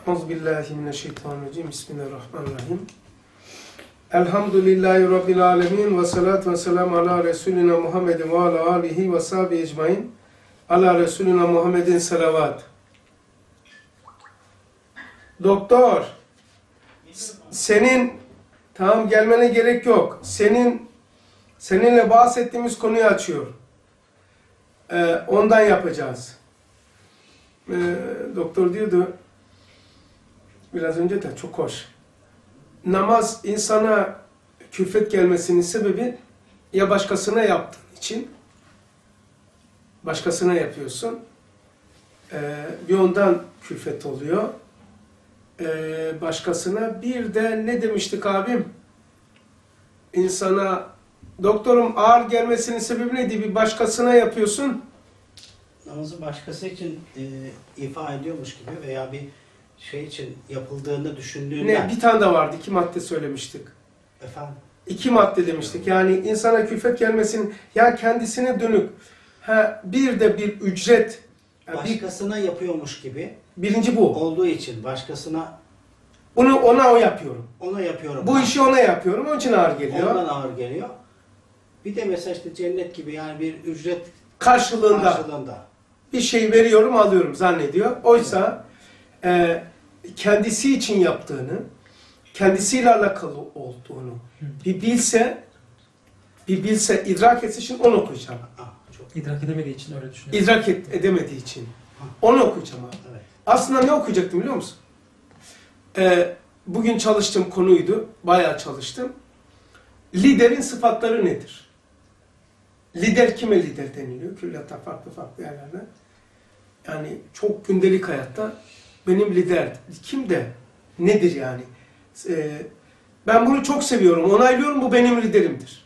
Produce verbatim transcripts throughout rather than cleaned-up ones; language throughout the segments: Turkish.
Euzubillahimineşşeytanirracim. Bismillahirrahmanirrahim. Elhamdülillahi Rabbil alemin. Ve salatu ve selamu ala Resulina Muhammedin ve ala alihi ve sahibi ecmain. Ala Resulina Muhammedin salavat. Doktor, senin, tamam gelmene gerek yok. Senin, seninle bahsettiğimiz konuyu açıyor. Ee, ondan yapacağız. Ee, doktor diyordu, biraz önce de çok hoş. Namaz insana külfet gelmesinin sebebi ya başkasına yaptığın için, başkasına yapıyorsun, ee, bir ondan külfet oluyor. Ee, başkasına bir de ne demiştik abim? İnsana, doktorum ağır gelmesinin sebebi neydi? Bir başkasına yapıyorsun. Namazı başkası için e, ifa ediyormuş gibi veya bir şey için yapıldığını düşündüğünden... Ne? Bir tane de vardı. İki madde söylemiştik. Efendim? İki madde demiştik. Yani insana külfet gelmesinin, ya kendisine dönük. Ha, bir de bir ücret. Yani başkasına bir, yapıyormuş gibi. Birinci bu. Olduğu için başkasına... Onu ona o yapıyorum. Ona yapıyorum. Bu işi ona yapıyorum. Onun için ağır geliyor. Ondan ağır geliyor. Bir de mesela işte cennet gibi yani bir ücret karşılığında, karşılığında. bir şey veriyorum alıyorum zannediyor. Oysa evet. e, kendisi için yaptığını, kendisiyle alakalı olduğunu bir bilse, bir bilse, idrak etse, şimdi onu okuyacağım. Ah, çok. İdrak edemediği için öyle düşünüyorum. İdrak et, edemediği için. Onu okuyacağım abi. Evet. Aslında ne okuyacaktım biliyor musun? Ee, bugün çalıştığım konuydu. Bayağı çalıştım. Liderin sıfatları nedir? Lider kime lider deniliyor? Külliyatta farklı farklı yerlerde. Yani çok gündelik hayatta benim lider. Kim de? Nedir yani? Ee, ben bunu çok seviyorum. Onaylıyorum. Bu benim liderimdir.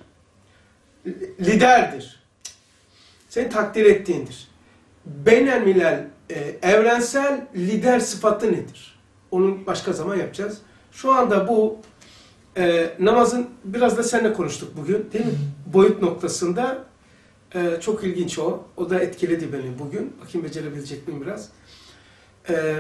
Liderdir. Seni takdir ettiğindir. Beynelmilel e, evrensel lider sıfatı nedir? Onu başka zaman yapacağız. Şu anda bu e, namazın, biraz da seninle konuştuk bugün değil mi? Boyut noktasında e, çok ilginç o. O da etkiledi beni bugün. Bakayım becerebilecek miyim biraz. E,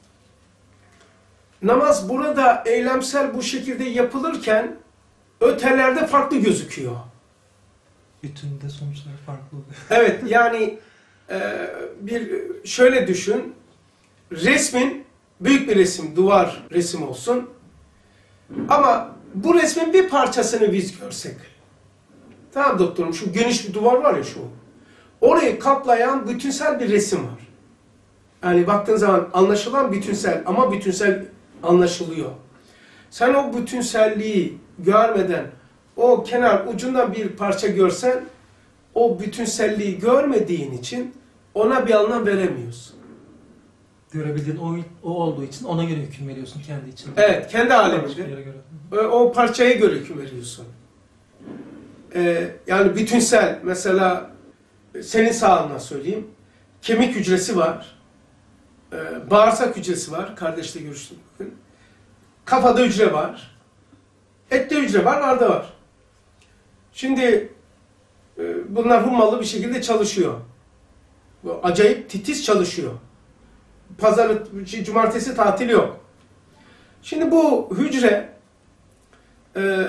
namaz burada eylemsel bu şekilde yapılırken ötelerde farklı gözüküyor. Bütünde sonuçlar farklı oluyor. Evet yani e, bir şöyle düşün. Resmin büyük bir resim, duvar resim olsun. Ama bu resmin bir parçasını biz görsek. Tamam doktorum, şu geniş bir duvar var ya şu. Orayı kaplayan bütünsel bir resim var. Yani baktığın zaman anlaşılan bütünsel ama bütünsel anlaşılıyor. Sen o bütünselliği görmeden o kenar ucundan bir parça görsen o bütünselliği görmediğin için ona bir anlam veremiyorsun. Görebildiğin o, o olduğu için ona göre hüküm veriyorsun kendi içinde. Evet, kendi aleminde. O parçaya göre hüküm veriyorsun. Ee, yani bütünsel, mesela senin sağlığına söyleyeyim. Kemik hücresi var. Ee, bağırsak hücresi var. Kardeşle görüştüm bugün. Kafada hücre var. Ette hücre var, narda var. Şimdi e, bunlar hummalı bir şekilde çalışıyor. Acayip titiz çalışıyor. Pazar, cumartesi tatil yok. Şimdi bu hücre e,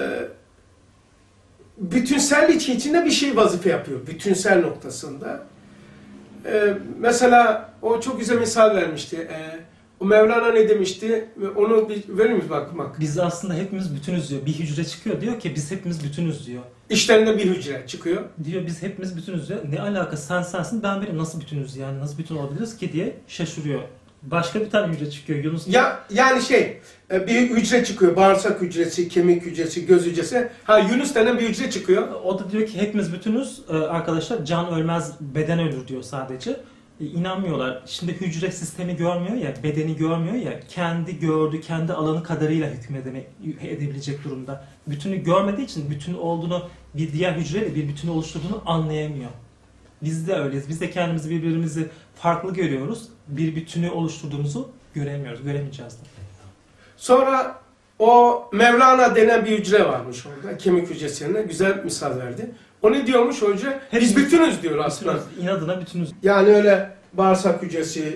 bütünsellik içinde bir şey vazife yapıyor. Bütünsel noktasında. E, mesela o çok güzel misal vermişti. E, o Mevlana ne demişti? Onu bir verir miyiz bakmak? Biz aslında hepimiz bütünüz diyor. Bir hücre çıkıyor diyor ki biz hepimiz bütünüz diyor. İşlerinde bir hücre çıkıyor. Diyor biz hepimiz bütünüz diyor. Ne alaka, sen sensin ben benim, nasıl bütünüz yani, nasıl bütün olabiliriz ki diye şaşırıyor. Başka bir tane hücre çıkıyor Yunus. Ya yani şey, bir hücre çıkıyor. Bağırsak hücresi, kemik hücresi, göz hücresi. Ha, Yunus denen bir hücre çıkıyor. O da diyor ki hepimiz bütünüz arkadaşlar. Can ölmez, beden ölür diyor sadece. İnanmıyorlar. Şimdi hücre sistemi görmüyor ya, bedeni görmüyor ya, kendi gördüğü, kendi alanı kadarıyla hükmedemek, edebilecek durumda. Bütünü görmediği için bütün olduğunu, bir diğer hücreyle bir bütünü oluşturduğunu anlayamıyor. Biz de öyleyiz. Biz de kendimizi, birbirimizi farklı görüyoruz. Bir bütünü oluşturduğumuzu göremiyoruz. Göremeyeceğiz de. Sonra o Mevlana denen bir hücre varmış orada. Kemik hücresine güzel misal verdi. O ne diyormuş o hücre? Biz bütünüz diyor aslında. Bütünüz, inadına bütünüz. Yani öyle bağırsak hücresi,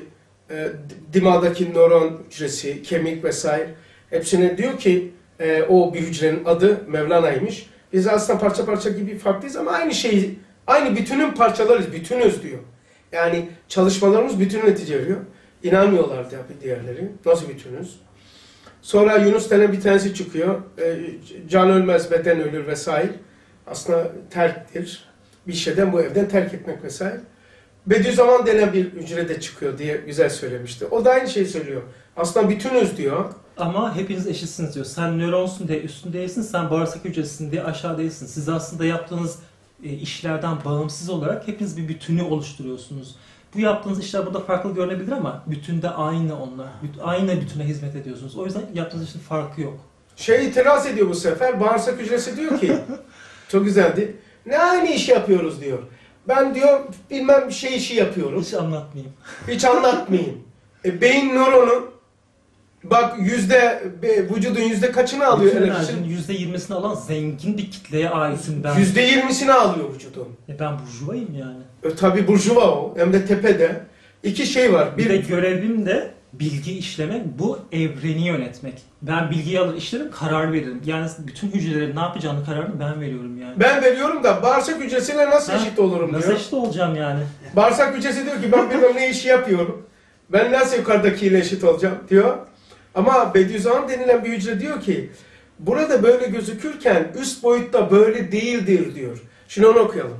e, dimağdaki nöron hücresi, kemik vesaire hepsine diyor ki e, o bir hücrenin adı Mevlana'ymış. Biz aslında parça parça gibi farklıyız ama aynı şeyi, aynı bütünün parçalarıyız, bütünüz diyor. Yani çalışmalarımız bütün netice veriyor. İnanmıyorlar tabii diğerleri. Nasıl bütünüz? Sonra Yunus denen bir tanesi çıkıyor. E, can ölmez, beden ölür vesaire. Aslında terktir. Bir şeyden bu evden terk etmek vesaire. Bediüzzaman denen bir hücrede çıkıyor diye güzel söylemişti. O da aynı şeyi söylüyor. Aslında bütünüz diyor. Ama hepiniz eşitsiniz diyor. Sen nöronsun diye üstün değilsin, sen bağırsak hücresisin diye aşağı değilsin. Siz aslında yaptığınız e, işlerden bağımsız olarak hepiniz bir bütünü oluşturuyorsunuz. Bu yaptığınız işler burada farklı görünebilir ama bütünde aynı onlar. Aynı bütüne hizmet ediyorsunuz. O yüzden yaptığınız işin farkı yok. Şey itiraz ediyor bu sefer. Bağırsak hücresi diyor ki, çok güzeldi. Ne aynı iş yapıyoruz diyor. Ben diyor bilmem bir şey işi yapıyorum. Hiç anlatmayayım. Hiç anlatmayayım. E, beyin nöronu bak yüzde vücudun yüzde kaçını alıyor Bütün enerjisini? enerjinin yüzde yirmisini alan zengin bir kitleye aitim ben. Yüzde yirmisini alıyor vücudun. E ben burjuvayım yani. E, tabi burjuva o. Hem de tepede. İki şey var. Bir Bir, de görevim de bilgi işlemek, bu evreni yönetmek. Ben bilgiyi alır işlerim, karar veririm. Yani bütün hücrelerin ne yapacağını kararını ben veriyorum yani. ben veriyorum da bağırsak hücresiyle nasıl Ha, eşit olurum Nasıl diyor. eşit olacağım yani? Bağırsak hücresi diyor ki ben bilmem ne işi yapıyorum. Ben nasıl yukarıdakiyle eşit olacağım diyor. Ama Bediüzzaman denilen bir hücre diyor ki burada böyle gözükürken üst boyutta böyle değildir diyor. Şimdi onu okuyalım.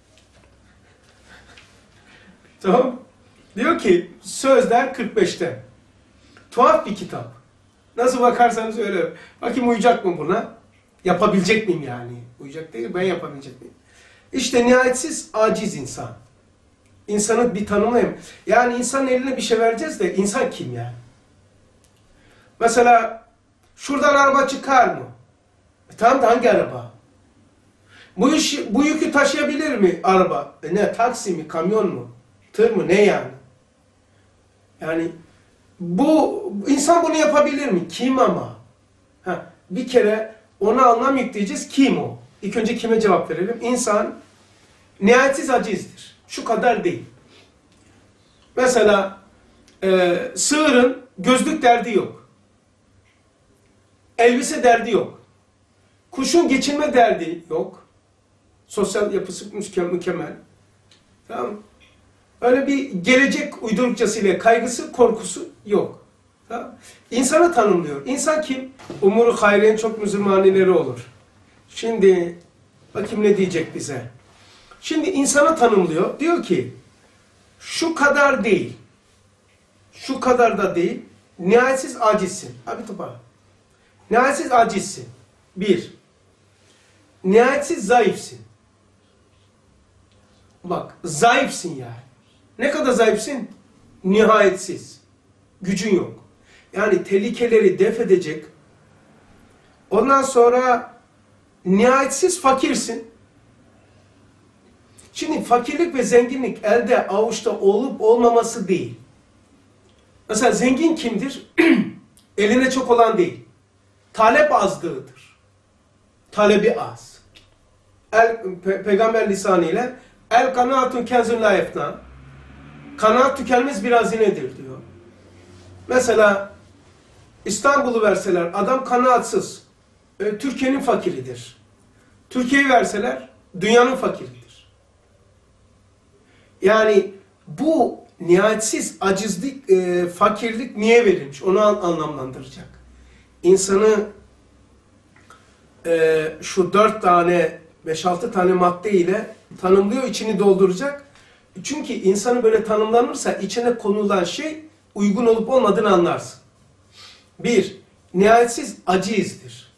Tamam. Diyor ki Sözler kırk beşte. Tuhaf bir kitap. Nasıl bakarsanız öyle. Bakayım uyacak mı buna? Yapabilecek miyim yani? Uyacak değil, ben yapabilecek miyim? İşte nihayetsiz aciz insan. İnsanı bir tanımlayayım. Yani insanın eline bir şey vereceğiz de insan kim yani? Mesela şuradan araba çıkar mı? E tamam da hangi araba? Bu iş, bu yükü taşıyabilir mi araba? E ne, taksi mi, kamyon mu? Tır mı, ne yani? Yani bu insan bunu yapabilir mi? Kim ama? Ha, bir kere ona anlam yükleyeceğiz. Kim o? İlk önce kime cevap verelim? İnsan nihayetsiz acizdir. Şu kadar değil. Mesela e, sığırın gözlük derdi yok. Elbise derdi yok. Kuşun geçinme derdi yok. Sosyal yapısı mükemmel. Tamam mı? Öyle bir gelecek uydurukçasıyla kaygısı, korkusu yok. Tamam. İnsanı tanımlıyor. İnsan kim? Umuru hayrenin çok müzülmanileri olur. Şimdi bakayım ne diyecek bize. Şimdi insanı tanımlıyor. Diyor ki şu kadar değil. Şu kadar da değil. Nihayetsiz acizsin. Abi topa. Nihayetsiz acizsin. Bir. Nihayetsiz zayıfsın. Bak zayıfsın yani. Ne kadar zayıfsın? Nihayetsiz. Gücün yok. Yani tehlikeleri def edecek. Ondan sonra nihayetsiz fakirsin. Şimdi fakirlik ve zenginlik elde avuçta olup olmaması değil. Mesela zengin kimdir? Eline çok olan değil. Talep azlığıdır. Talebi az. El, pe, peygamber lisanıyla el kanaatun kenzun la efna. Kanaat tükenmez bir hazinedir diyor. Mesela İstanbul'u verseler adam kanaatsız. E, Türkiye'nin fakiridir. Türkiye'yi verseler dünyanın fakiridir. Yani bu nihayetsiz acizlik, e, fakirlik niye verilmiş? Onu an, anlamlandıracak. İnsanı e, şu dört tane, beş altı tane madde ile tanımlıyor, içini dolduracak. Çünkü insanı böyle tanımlanırsa içine konulan şey uygun olup olmadığını anlarsın. Bir, nihayetsiz acizdir.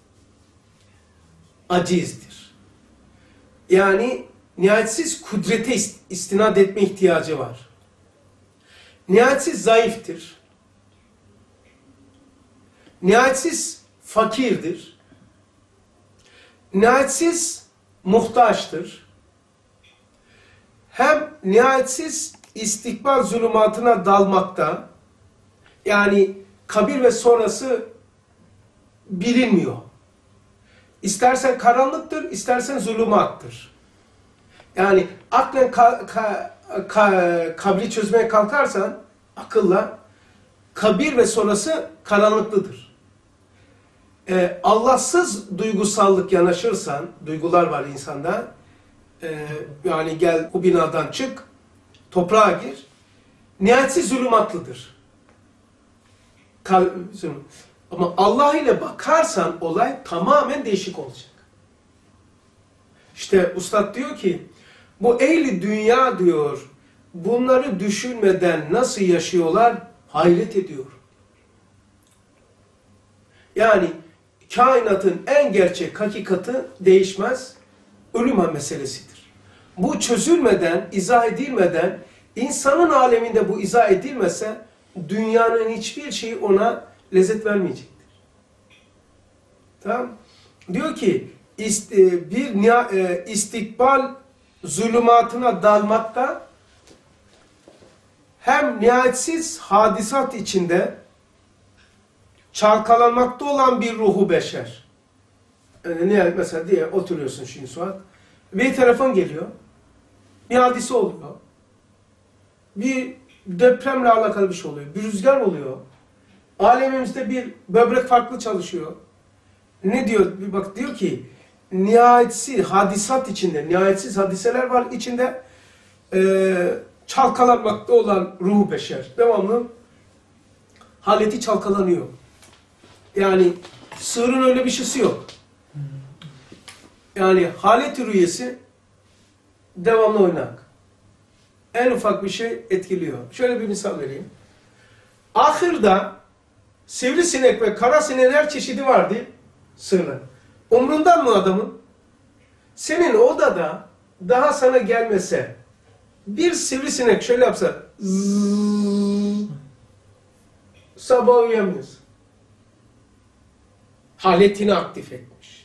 Acizdir. Yani nihayetsiz kudrete istinad etme ihtiyacı var. Nihayetsiz zayıftır. Nihayetsiz fakirdir. Nihayetsiz muhtaçtır. Hem nihayetsiz istikbal zulümatına dalmakta, yani kabir ve sonrası bilinmiyor. İstersen karanlıktır, istersen zulümattır. Yani aklen ka, ka, ka, kabri çözmeye kalkarsan, akılla kabir ve sonrası karanlıklıdır. Ee, Allahsız duygusallık yanaşırsan, duygular var insanda, ee, yani gel bu binadan çık, toprağa gir, nihayetsiz zulümatlıdır. Ama Allah ile bakarsan olay tamamen değişik olacak. İşte Üstad diyor ki, bu ehli dünya diyor, bunları düşünmeden nasıl yaşıyorlar hayret ediyor. Yani kainatın en gerçek hakikati değişmez, ölüm meselesidir. Bu çözülmeden, izah edilmeden, insanın aleminde bu izah edilmese, dünyanın hiçbir şeyi ona lezzet vermeyecektir. Tamam? Diyor ki, bir istikbal zulümatına dalmakta, hem nihayetsiz hadisat içinde çalkalanmakta olan bir ruhu beşer. Yani nihayet mesela diye oturuyorsun şimdi Suat, bir telefon geliyor, bir hadise oluyor, bir depremle alakalı bir şey oluyor, bir rüzgar oluyor, alemimizde bir böbrek farklı çalışıyor. Ne diyor? Bir bak diyor ki, nihayetsiz hadisat içinde, nihayetsiz hadiseler var içinde, e, çalkalanmakta olan ruhu beşer. Devamlı haleti çalkalanıyor. Yani sığırın öyle bir şeysi yok. Yani halet-i rüyesi devamlı oynak. En ufak bir şey etkiliyor. Şöyle bir misal vereyim. Ahirde sivrisinek ve karasineğin her çeşidi var değil sığırın. Umrundan mı adamın? Senin odada daha sana gelmese bir sivrisinek şöyle yapsa zzzz, sabah uyuyamıyorsun. Haletini aktif etmiş.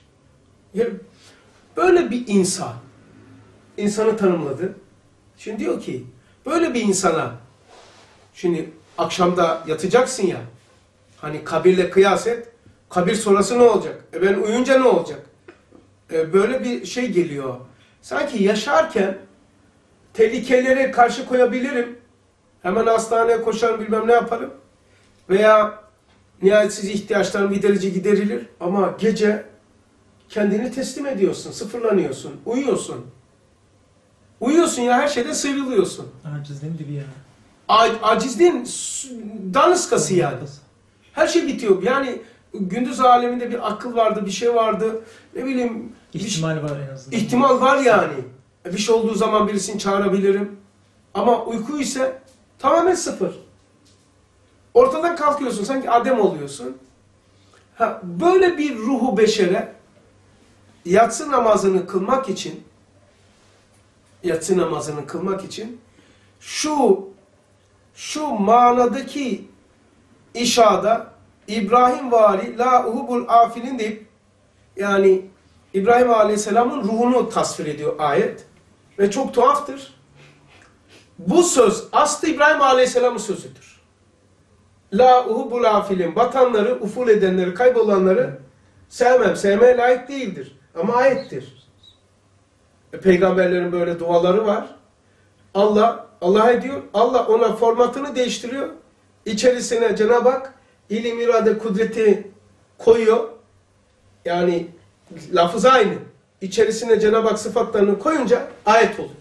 Böyle bir insan insanı tanımladı. Şimdi diyor ki böyle bir insana şimdi akşamda yatacaksın ya hani kabirle kıyas et. Kabir sonrası ne olacak? E ben uyuyunca ne olacak? E böyle bir şey geliyor. Sanki yaşarken tehlikelere karşı koyabilirim. Hemen hastaneye koşarım bilmem ne yaparım. Veya nihayetsiz ihtiyaçların giderici giderilir. Ama gece kendini teslim ediyorsun, sıfırlanıyorsun, uyuyorsun. Uyuyorsun ya her şeyden sıyrılıyorsun. Acizliğin dibi ya. Acizliğin daniskası yani. Her şey bitiyor. Yani gündüz aleminde bir akıl vardı, bir şey vardı. Ne bileyim. İhtimal var en azından. İhtimal var yani. Bir şey olduğu zaman birisini çağırabilirim. Ama uyku ise tamamen sıfır. Ortadan kalkıyorsun. Sanki Adem oluyorsun. Ha, böyle bir ruhu beşere yatsı namazını kılmak için yatsı namazını kılmak için şu şu manadaki işada İbrahim vari la uhubul afilin deyip yani İbrahim Aleyhisselam'ın ruhunu tasvir ediyor ayet. Ve çok tuhaftır. Bu söz aslı İbrahim Aleyhisselam'ın sözüdür. La uhubul afilin batanları, uful edenleri, kaybolanları sevmem. Sevmeye layık değildir. Ama ayettir. E, peygamberlerin böyle duaları var. Allah, Allah ediyor. Allah ona formatını değiştiriyor. İçerisine Cenab-ı Hak ilim, irade, kudreti koyuyor. Yani lafız aynı. İçerisine Cenab-ı Hak sıfatlarını koyunca ayet oluyor.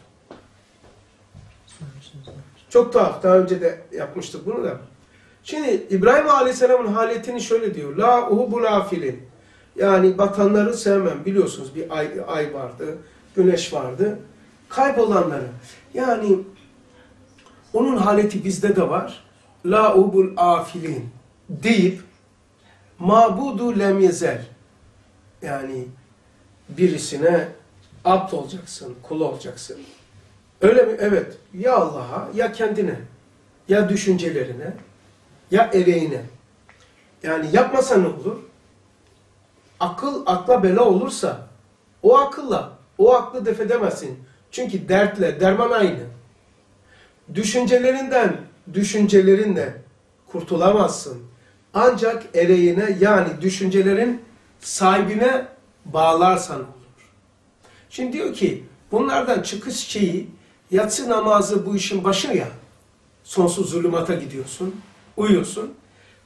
Çok tuhaf. Daha önce de yapmıştık bunu da. Şimdi İbrahim Aleyhisselam'ın haletini şöyle diyor. La uhubul afilin. Yani batanları sevmem. Biliyorsunuz bir ay, ay vardı. Güneş vardı. Kaybolanları. Yani onun haleti bizde de var. La uhubul afilin deyip mabudu lem yezel. Yani birisine abd olacaksın, kul olacaksın. Öyle mi? Evet. Ya Allah'a ya kendine, ya düşüncelerine, ya ereğine. Yani yapmasa ne olur? Akıl akla bela olursa o akılla o aklı def edemezsin. Çünkü dertle derman aynı. Düşüncelerinden düşüncelerinle kurtulamazsın. Ancak ereğine yani düşüncelerin sahibine bağlarsan olur. Şimdi diyor ki bunlardan çıkış şeyi yatsı namazı bu işin başı ya. Sonsuz zulümata gidiyorsun, uyuyorsun.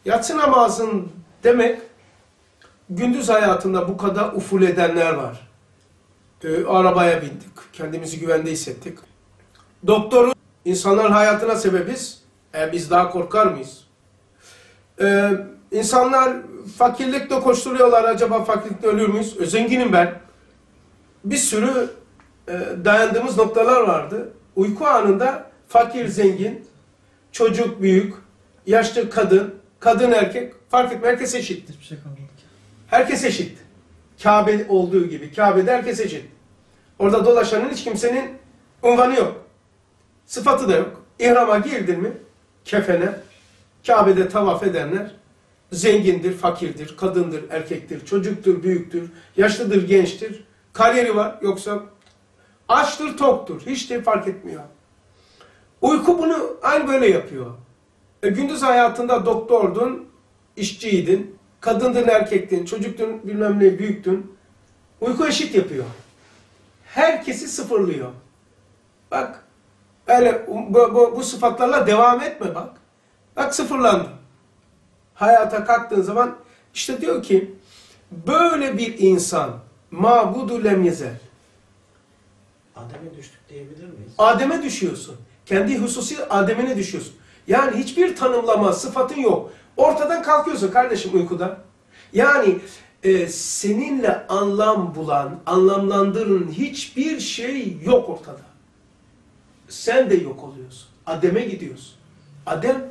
Yatsı namazın demek, gündüz hayatında bu kadar uful edenler var. Ee, arabaya bindik, kendimizi güvende hissettik. Doktorun insanların hayatına sebebiz, e, biz daha korkar mıyız? Ee, insanlar fakirlikle koşturuyorlar, acaba fakirlikle ölür müyüz? E, zenginim ben. Bir sürü e, dayandığımız noktalar vardı. Uyku anında fakir, zengin, çocuk, büyük, yaşlı, kadın, kadın, erkek fark etme, herkes eşit. Hiçbir şey kalmadı ki. Herkes eşit. Kabe olduğu gibi. Kabe'de herkes eşit. Orada dolaşanın hiç kimsenin unvanı yok. Sıfatı da yok. İhrama girdin mi kefene, Kabe'de tavaf edenler zengindir, fakirdir, kadındır, erkektir, çocuktur, büyüktür, yaşlıdır, gençtir, kariyeri var, yoksa açtır, toktur. Hiç de fark etmiyor. Uyku bunu aynı böyle yapıyor. E, gündüz hayatında doktordun, işçiydin, kadındın, erkektin, çocuktun, bilmem ne, büyüktün. Uyku eşit yapıyor. Herkesi sıfırlıyor. Bak, öyle bu, bu, bu sıfatlarla devam etme bak. Bak sıfırlandın. Hayata kalktığın zaman işte diyor ki, böyle bir insan mabudu lem yezel. Adem'e düştük diyebilir miyiz? Adem'e düşüyorsun. Kendi hususi Adem'ine düşüyorsun. Yani hiçbir tanımlama, sıfatın yok. Ortadan kalkıyorsun kardeşim uykuda. Yani e, seninle anlam bulan, anlamlandırın hiçbir şey yok ortada. Sen de yok oluyorsun. Adem'e gidiyorsun. Adem,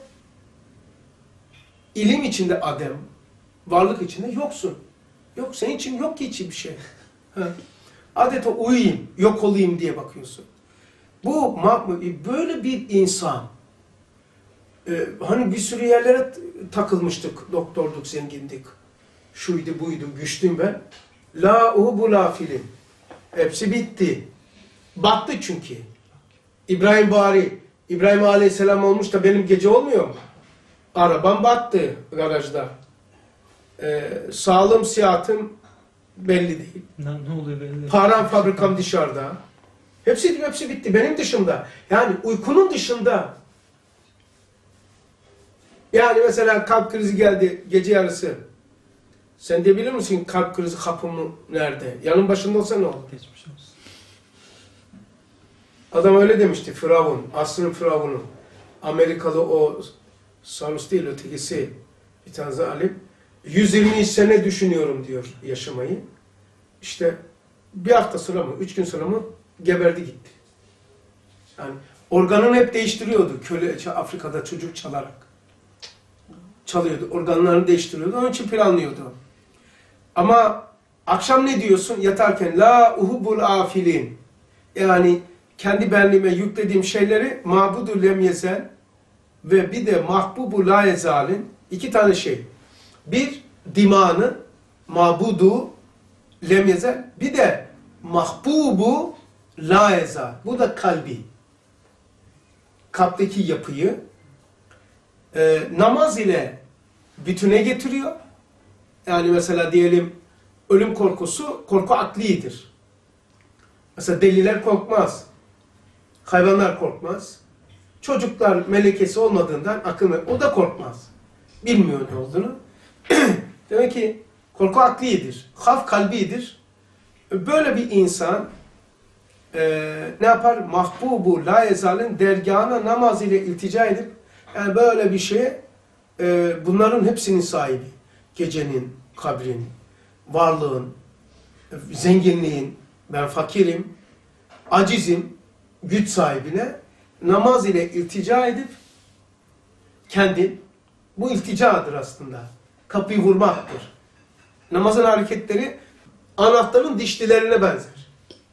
ilim içinde Adem, varlık içinde yoksun. Yok, senin için yok ki hiçbir şey. Ha. Adeta uyuyayım, yok olayım diye bakıyorsun. Bu böyle bir insan, e, hani bir sürü yerlere takılmıştık, doktorduk, zengindik, şuydu buydu, güçlüyüm ben. La uhu la filim. Hepsi bitti. Battı çünkü. İbrahim bari, İbrahim Aleyhisselam olmuş da benim gece olmuyor mu? Arabam battı garajda. E, sağlığım, sıhhatim belli değil. Ne, ne oluyor belli. Param, fabrikam dışarıda. Hepsi, hepsi bitti. Benim dışımda. Yani uykunun dışında. Yani mesela kalp krizi geldi gece yarısı. Sen de bilir misin kalp krizi kapımı nerede? Yanın başında olsa ne olur? Geçmiş olsun. Adam öyle demişti. Firavun. Asrın Firavun'u. Amerikalı o Salus değil ötekisi. Bir tane zalim. yüz yirmi sene düşünüyorum diyor yaşamayı. İşte bir hafta sonra mı, üç gün sonra mı geberdi gitti. Yani organını hep değiştiriyordu. Köle, Afrika'da çocuk çalarak. Çalıyordu. Organlarını değiştiriyordu. Onun için planlıyordu. Ama akşam ne diyorsun? Yatarken la uhubul afilin. Yani kendi benliğime yüklediğim şeyleri mabudu lem yezel ve bir de mahbubu la yezalin. İki tane şey. Bir, dimanı mabudu lem yezel. Bir de mahbubu la yezal. Bu da kalbi. Kalpteki yapıyı e, namaz ile bütüne getiriyor. Yani mesela diyelim ölüm korkusu, korku aklidir. Mesela deliler korkmaz. Hayvanlar korkmaz. Çocuklar melekesi olmadığından akıl, o da korkmaz. Bilmiyor ne olduğunu. Demek ki korku aklidir. Haf kalbidir. Böyle bir insan e, ne yapar? Mahbubu la yezalin dergâhına namaz ile iltica edip yani böyle bir şeye e, bunların hepsinin sahibi. Gecenin, kabrin, varlığın, zenginliğin, ben fakirim, acizim, güç sahibine namaz ile iltica edip kendin, bu ilticadır aslında. Kapıyı vurmaktır. Namazın hareketleri anahtarın dişlilerine benzer.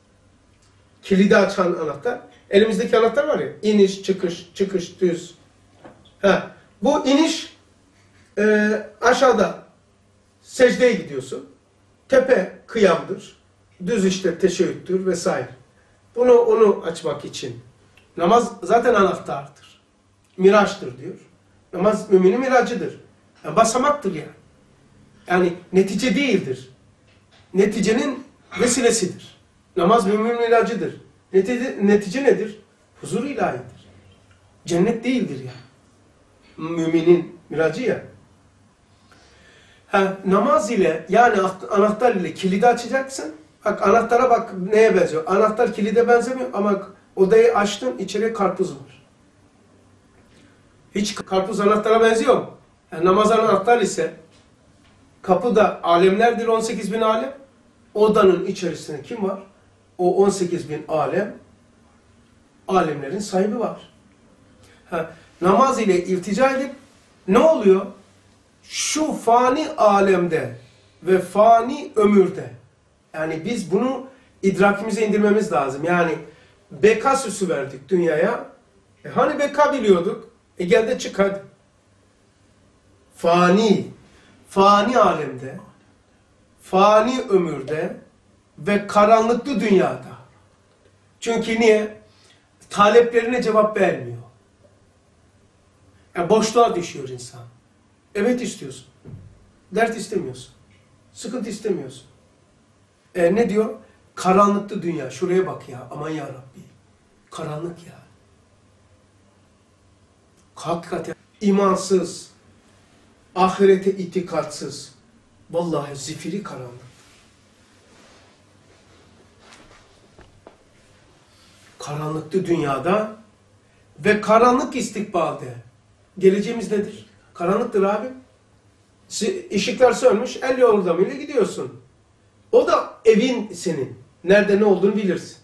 Kilidi açan anahtar. Elimizdeki anahtar var ya, iniş, çıkış, çıkış, düz. Ha, bu iniş e, aşağıda secdeye gidiyorsun. Tepe kıyamdır. Düz işte teşebbüttür vesaire. Bunu onu açmak için. Namaz zaten anahtardır. Miraçtır diyor. Namaz müminin miracıdır. Yani basamaktır yani. Yani netice değildir. Neticenin vesilesidir. Namaz müminin miracıdır. Netice, netice nedir? Huzur ilahidir. Cennet değildir yani. Müminin miracı ya. Ha, namaz ile yani anahtar ile kilidi açacaksın. Bak anahtara bak neye benziyor. Anahtar kilide benzemiyor ama odayı açtın içeriye karpuz var. Hiç karpuz anahtara benziyor mu? Yani namaz anahtar ise kapıda alemlerdir on sekiz bin alem. Odanın içerisinde kim var? O on sekiz bin alem alemlerin sahibi var. Ha, namaz ile iltica edip ne oluyor? Şu fani alemde ve fani ömürde yani biz bunu idrakimize indirmemiz lazım. Yani beka süsü verdik dünyaya. E hani beka biliyorduk? E gel de çık hadi. Fani, fani alemde, fani ömürde ve karanlıklı dünyada. Çünkü niye? Taleplerine cevap vermiyor. Yani boşluğa düşüyor insan. Evet istiyorsun. Dert istemiyorsun. Sıkıntı istemiyorsun. E ne diyor? Karanlıklı dünya. Şuraya bak ya. Aman ya Rabbi. Karanlık ya. Hakikaten imansız, ahirete itikatsız. Vallahi zifiri karanlık. Karanlıklı dünyada ve karanlık istikbalde. Geleceğimiz nedir? Karanlıktır abi. Işıklar sönmüş, el yordamıyla gidiyorsun. O da evin senin. Nerede ne olduğunu bilirsin.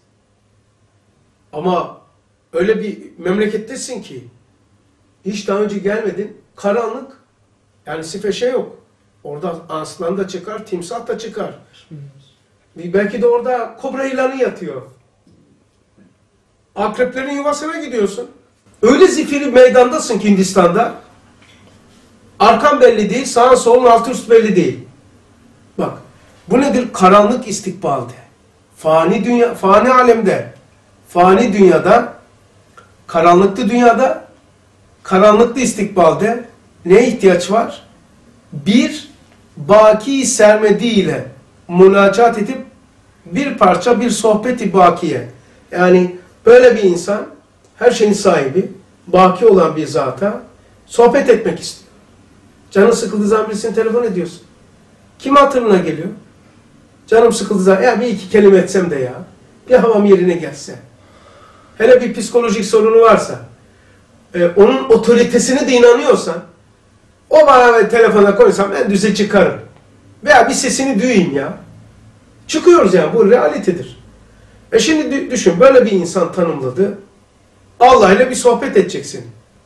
Ama öyle bir memlekettesin ki hiç daha önce gelmedin. Karanlık. Yani sifeşe yok. Orada aslan da çıkar, timsah da çıkar. Belki de orada kobra yılanı yatıyor. Akreplerin yuvasına gidiyorsun. Öyle zifiri meydandasın ki Hindistan'da. Arkan belli değil, sağın solun altı üst belli değil. Bak, bu nedir? Karanlık istikbalde. Fani dünya, fani alemde, fani dünyada, karanlıklı dünyada, karanlıklı istikbalde neye ihtiyaç var? Bir, baki sermedi ile münacat edip bir parça bir sohbeti bakiye. Yani böyle bir insan, her şeyin sahibi, baki olan bir zata sohbet etmek istiyor. Canın sıkıldığı zaman birisine telefon ediyorsun. Kim hatırına geliyor? Canım sıkıldığı zaman ya bir iki kelime etsem de ya. Bir havam yerine gelse. Hele bir psikolojik sorunu varsa, e, onun otoritesine de inanıyorsan, o bana telefona koysam ben düze çıkarım. Veya bir sesini duyayım ya. Çıkıyoruz yani, bu realitedir. E şimdi düşün, böyle bir insan tanımladı. Allah ile bir sohbet edeceksin.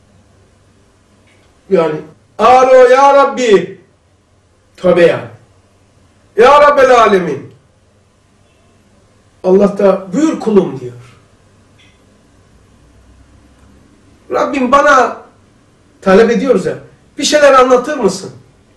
Yani Alo ya Rabbi. Tövbe ya. Ya Rabbel Alemin. Allah da buyur kulum diyor. Rabbim bana talep ediyoruz ya. Bir şeyler anlatır mısın?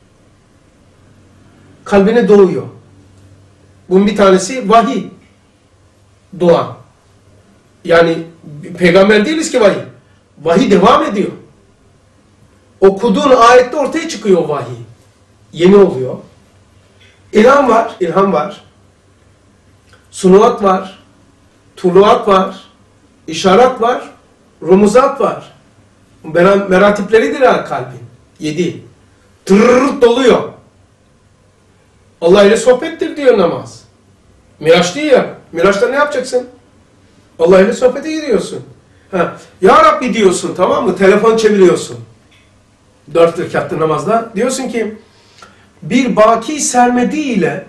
Kalbine doğuyor. Bunun bir tanesi vahiy. Doğan. Yani peygamber değiliz ki vahiy. Vahiy devam ediyor. Okuduğun ayette ortaya çıkıyor o vahiy. Yeni oluyor. İlham var, ilham var. Sunuat var. Tuluat var. İşaret var. Rumuzat var. Meratipleridir ha kalbin. Yedi. Tırrrrt doluyor. Allah ile sohbettir diyor namaz. Miraç değil ya. Miraçta ne yapacaksın? Allah ile sohbete gidiyorsun. Ha. Ya Rabbi diyorsun, tamam mı? Telefon çeviriyorsun. Dört rekatlı namazda. Diyorsun ki bir baki sermedi ile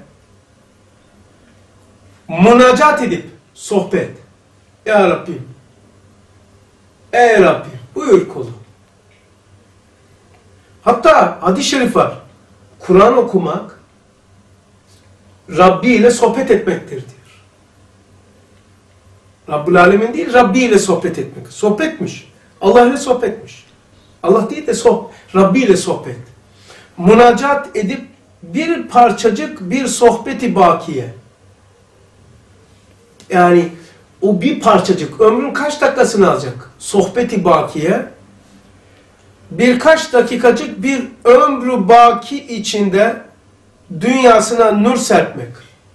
münacat edip sohbet. Ya Rabbi. Ey Rabbi. Buyur kulum. Hatta hadis-i şerif var. Kur'an okumak Rabbi ile sohbet etmektir diyor. Rabbul Alemin değil, Rabbi ile sohbet etmek. Sohbetmiş. Allah ile sohbetmiş. Allah değil de soh Rabbi ile sohbet. Münacat edip bir parçacık bir sohbeti bakiye. Yani o bir parçacık ömrün kaç dakikasını alacak? Sohbeti bakiye. Birkaç dakikacık bir ömrü baki içinde dünyasına nur serpmek.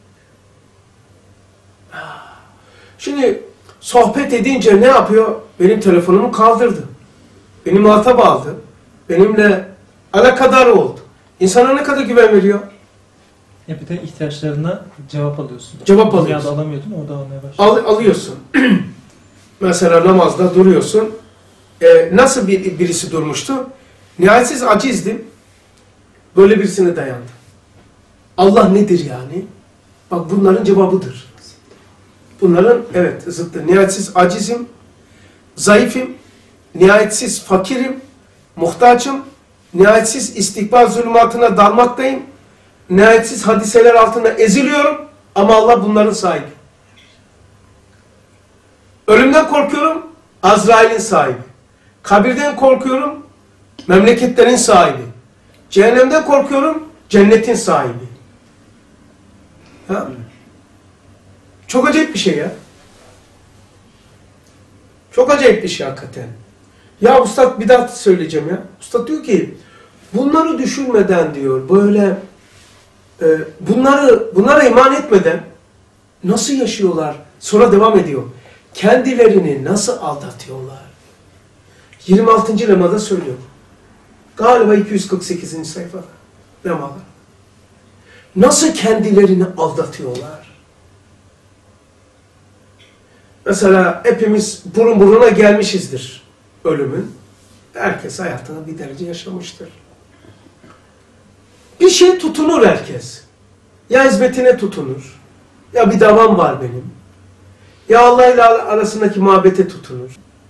Şimdi sohbet edince ne yapıyor? Benim telefonumu kaldırdı. Beni muhatap aldı. Benimle alakadar oldu. İnsana ne kadar güven veriyor? Ya bir de ihtiyaçlarına cevap alıyorsun. Cevap Dünyada alıyorsun. alamıyordun, orada almaya başladın. Al, alıyorsun. Mesela namazda duruyorsun. Ee, nasıl bir birisi durmuştu? Nihayetsiz acizdi. Böyle birisine dayandı. Allah nedir yani? Bak bunların cevabıdır. Bunların evet zıttı. Nihayetsiz acizim, zayıfım, nihayetsiz fakirim, muhtaçım, nihayetsiz istikbal zulümatına dalmaktayım, nihayetsiz hadiseler altında eziliyorum ama Allah bunların sahibi. Ölümden korkuyorum, Azrail'in sahibi. Kabirden korkuyorum, memleketlerin sahibi. Cehennemden korkuyorum, cennetin sahibi. Ha? Çok acayip bir şey ya. Çok acayip bir şey hakikaten. Ya Ustad bir daha söyleyeceğim ya. Ustad diyor ki bunları düşünmeden diyor böyle e, bunları bunlara iman etmeden nasıl yaşıyorlar? Sonra devam ediyor. Kendilerini nasıl aldatıyorlar? yirmi altıncı lemada söylüyor. Galiba iki yüz kırk sekizinci sayfada. Lemada. Nasıl kendilerini aldatıyorlar? Mesela hepimiz burun buruna gelmişizdir ölümün. Herkes hayatını bir derece yaşamıştır. Bir şey tutunur herkes. Ya hizmetine tutunur. Ya bir davam var benim. Ya Allah ile arasındaki muhabbete tutunur.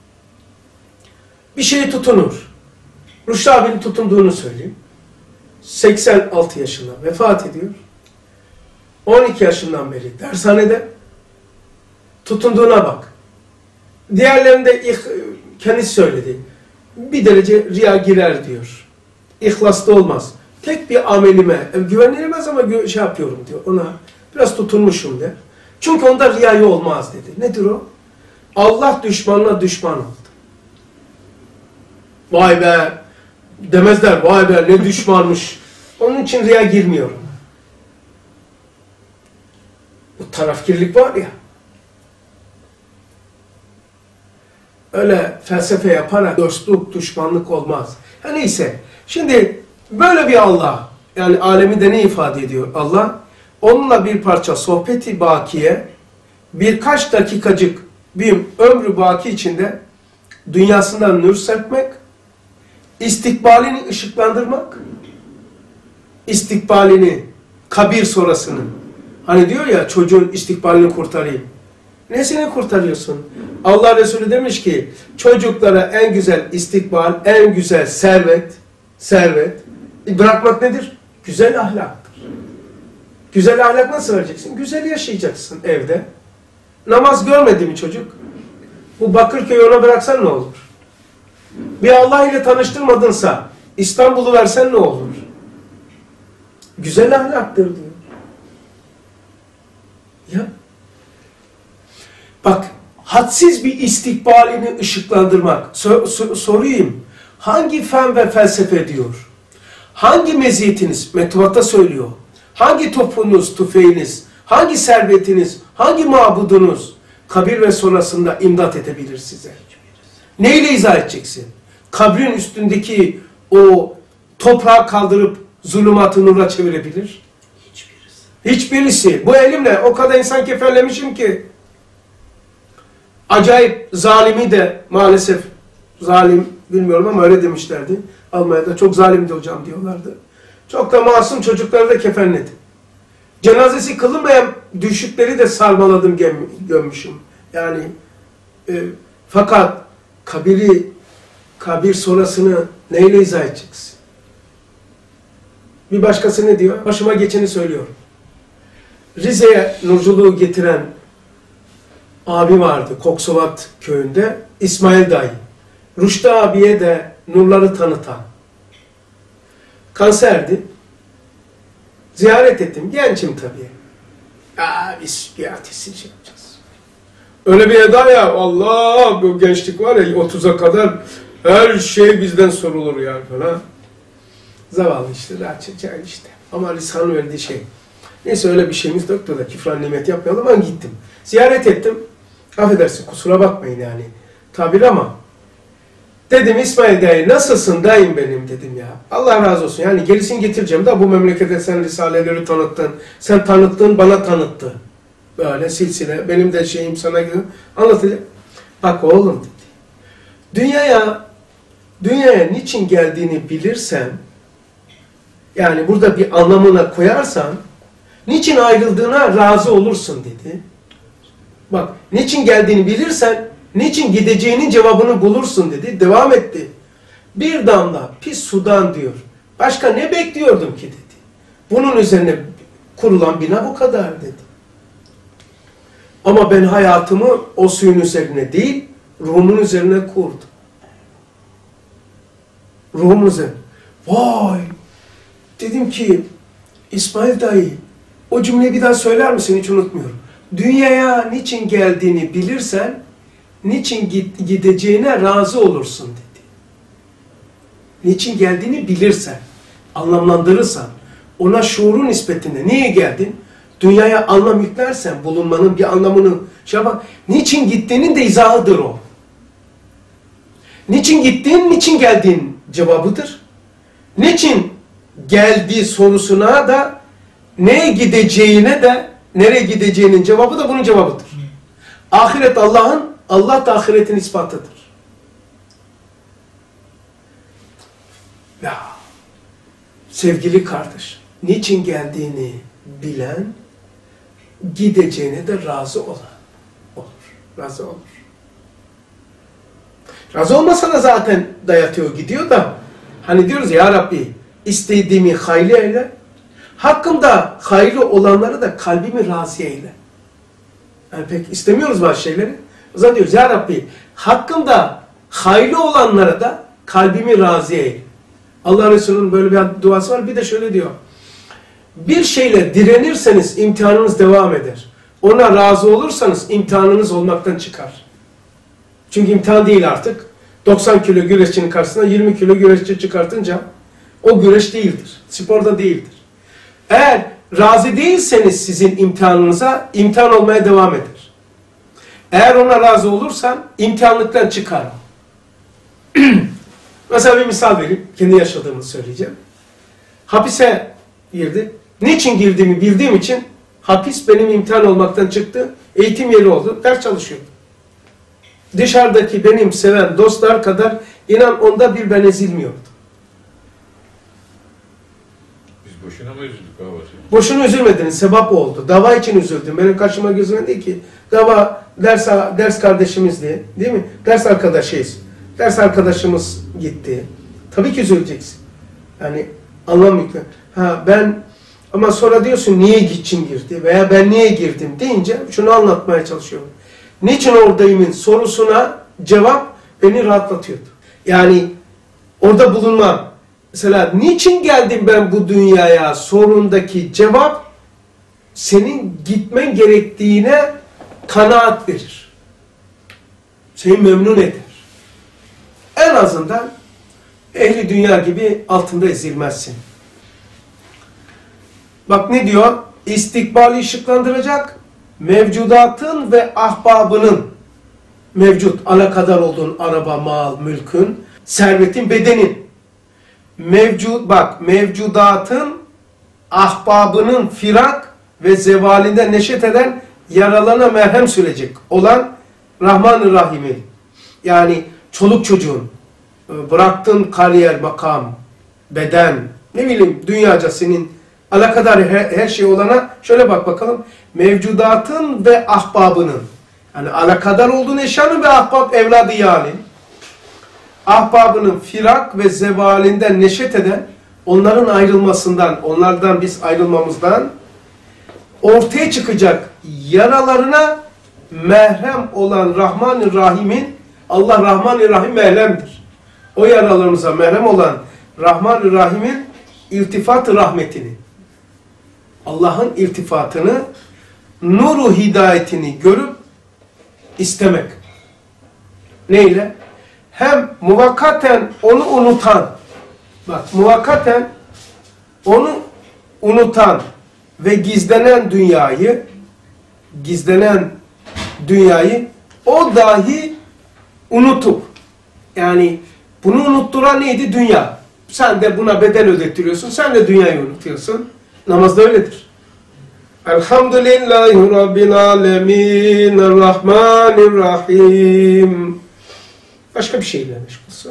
Bir şeye tutunur. Rüştü abinin tutunduğunu söyleyeyim. seksen altı yaşında vefat ediyor. on iki yaşından beri dershanede. Tutunduğuna bak. Diğerlerinde kendisi söyledi. Bir derece riya girer diyor. İhlaslı olmaz. Tek bir amelime güvenilemez ama şey yapıyorum diyor. Ona biraz tutunmuşum der. Çünkü onda riyayı olmaz dedi. Nedir o? Allah düşmanına düşman oldu. Vay be demezler. Vay be ne düşmanmış. Onun için riya girmiyorum. Bu tarafkirlik var ya. Öyle felsefe yaparak dostluk, düşmanlık olmaz. Ha neyse. Şimdi böyle bir Allah, yani alemi de ne ifade ediyor Allah? Onunla bir parça sohbeti bakiye, birkaç dakikacık bir ömrü baki içinde dünyasından nur serpmek, istikbalini ışıklandırmak, istikbalini, kabir sonrasını. Hani diyor ya çocuğun istikbalini kurtarayım. Nesini kurtarıyorsun? Allah Resulü demiş ki çocuklara en güzel istikbal, en güzel servet, servet. Bırakmak nedir? Güzel ahlaktır. Güzel ahlak nasıl vereceksin? Güzel yaşayacaksın evde. Namaz görmedi mi çocuk? Bu Bakırköy'ü ona bıraksan ne olur? Bir Allah ile tanıştırmadınsa İstanbul'u versen ne olur? Güzel ahlaktır diyor. Ya. Bak, hadsiz bir istikbalini ışıklandırmak. Sor, sor, sorayım. Hangi fen ve felsefe diyor? Hangi meziyetiniz? Mektubatta söylüyor. Hangi topunuz, tüfeğiniz? Hangi servetiniz? Hangi mabudunuz? Kabir ve sonrasında imdat edebilir size. Neyle izah edeceksin? Kabrin üstündeki o toprağı kaldırıp zulümatı nura çevirebilir. Hiçbirisi. Hiçbirisi. Bu elimle o kadar insan kefenlemişim ki acayip zalimi de maalesef zalim bilmiyorum ama öyle demişlerdi. Almanya'da çok zalimdi hocam diyorlardı. Çok da masum çocukları da kefenledi. Cenazesi kılınmayan düşükleri de sarmaladım gömmüşüm. Yani e, fakat kabiri, kabir sonrasını neyle izah edeceksin? Bir başkası ne diyor? Başıma geçeni söylüyorum. Rize'ye nurculuğu getiren abi vardı Koksovat köyünde. İsmail dayı. Rüştü abiye de nurları tanıtan. Kanserdi. Ziyaret ettim. Gençim tabii. Ya biz bir ateşsiz şey yapacağız. Öyle bir eda ya. Allah bu gençlik var ya otuza kadar her şey bizden sorulur yani falan. Zavallı işte. Rahatça işte. Ama lisanı verdiği şey. Neyse öyle bir şeyimiz yoktu da küfran nimet yapmayalım. Ben gittim. Ziyaret ettim. Affedersin kusura bakmayın yani. Tabir ama Dedim İsmail dayı nasılsın dayım benim dedim ya. Allah razı olsun. Yani gerisini getireceğim de bu memlekete sen risaleleri tanıttın. Sen tanıttın bana tanıttı. Böyle silsile. Benim de şeyim sana gidiyor. Anlatacağım. Bak oğlum dedi. Dünyaya, dünyaya niçin geldiğini bilirsen, yani burada bir anlamına koyarsan, niçin ayrıldığına razı olursun dedi. Bak, niçin geldiğini bilirsen, niçin gideceğinin cevabını bulursun dedi. Devam etti. Bir damla pis sudan diyor. Başka ne bekliyordum ki dedi. Bunun üzerine kurulan bina bu kadar dedi. Ama ben hayatımı o suyun üzerine değil, ruhumun üzerine kurdum. Ruhumun üzerine. Vay! Dedim ki, İsmail dayı, o cümleyi bir daha söyler misin? Hiç unutmuyorum. Dünyaya niçin geldiğini bilirsen, niçin gideceğine razı olursun dedi. Niçin geldiğini bilirsen, anlamlandırırsan, ona şuurun nispetinde niye geldin? Dünyaya anlam yüklersen, bulunmanın bir anlamını şey yapar. Niçin gittiğinin de izahıdır o. Niçin gittiğin, niçin geldiğin cevabıdır. Niçin geldiği sorusuna da neye gideceğine de nereye gideceğinin cevabı da bunun cevabıdır. Ahiret Allah'ın, Allah da ahiretin ispatıdır. Ya sevgili kardeş, niçin geldiğini bilen, gideceğine de razı olan olur. Razı olur. Razı olmasa da zaten dayatıyor, gidiyor da hani diyoruz ya Rabbi istediğimi hayli eyle, hakkımda hayırlı olanları da kalbimi razı eyle. Yani pek istemiyoruz bazı şeyleri. O zaman diyoruz ya Rabbi hakkımda hayırlı olanlara da kalbimi razı eyle. Allah Resulü'nün böyle bir duası var. Bir de şöyle diyor. Bir şeyle direnirseniz imtihanınız devam eder. Ona razı olursanız imtihanınız olmaktan çıkar. Çünkü imtihan değil artık. doksan kilo güreşçinin karşısına yirmi kilo güreşçi çıkartınca o güreş değildir. Sporda değildir. Eğer razı değilseniz sizin imtihanınıza imtihan olmaya devam eder. Eğer ona razı olursan imtihanlıktan çıkar. Mesela bir misal vereyim. Kendi yaşadığımı söyleyeceğim. Hapise girdi. Niçin girdiğimi bildiğim için hapis benim imtihan olmaktan çıktı. Eğitim yeri oldu. Ders çalışıyordum. Dışarıdaki benim seven dostlar kadar inan onda bir ben ezilmiyordum. Biz boşuna mı üzüldük babası? Boşuna üzülmediniz. Sebep oldu. Dava için üzüldüm. Benim karşıma gözüme değil ki. Dava ders, ders kardeşimizdi. Değil mi? Ders arkadaşıyız. Ders arkadaşımız gitti. Tabii ki üzüleceksin. Yani anlam yüklü. Ha ben ama sonra diyorsun niye için girdi veya ben niye girdim deyince şunu anlatmaya çalışıyorum. Niçin oradayımın sorusuna cevap beni rahatlatıyordu. Yani orada bulunmam. Mesela niçin geldim ben bu dünyaya sorundaki cevap senin gitmen gerektiğine kanaat verir. Seni memnun eder. En azından ehli dünya gibi altında ezilmezsin. Bak ne diyor? İstikbali ışıklandıracak, mevcudatın ve ahbabının, mevcut, alakadar olduğun araba, mal, mülkün, servetin, bedenin, mevcut, bak mevcudatın, ahbabının firak ve zevalinden neşet eden yaralarına merhem sürecek olan Rahman-ı Rahim'in, yani çoluk çocuğun, bıraktığın kariyer, makam, beden, ne bileyim dünyaca senin alakadar her, her şey olana şöyle bak bakalım. Mevcudatın ve ahbabının, yani alakadar olduğun eşyanın ve ahbab evladı yani, ahbabının firak ve zevalinden neşet eden, onların ayrılmasından, onlardan biz ayrılmamızdan ortaya çıkacak yaralarına merhem olan Rahman-ı Rahim'in, Allah Rahman-ı Rahim merhemdir. O yaralarımıza merhem olan Rahman-ı Rahim'in iltifat-ı rahmetini, Allah'ın iltifatını, nuru hidayetini görüp istemek. Neyle? Hem muvakkaten onu unutan, bak muvakkaten onu unutan ve gizlenen dünyayı, gizlenen dünyayı o dahi unutup, yani Bunu unutturan neydi? Dünya. Sen de buna bedel ödettiriyorsun. Sen de dünyayı unutuyorsun. Namaz da öyledir. Elhamdülillahi Rabbil alemin. Errahmanirrahim. Başka bir şeyle meşgulsun.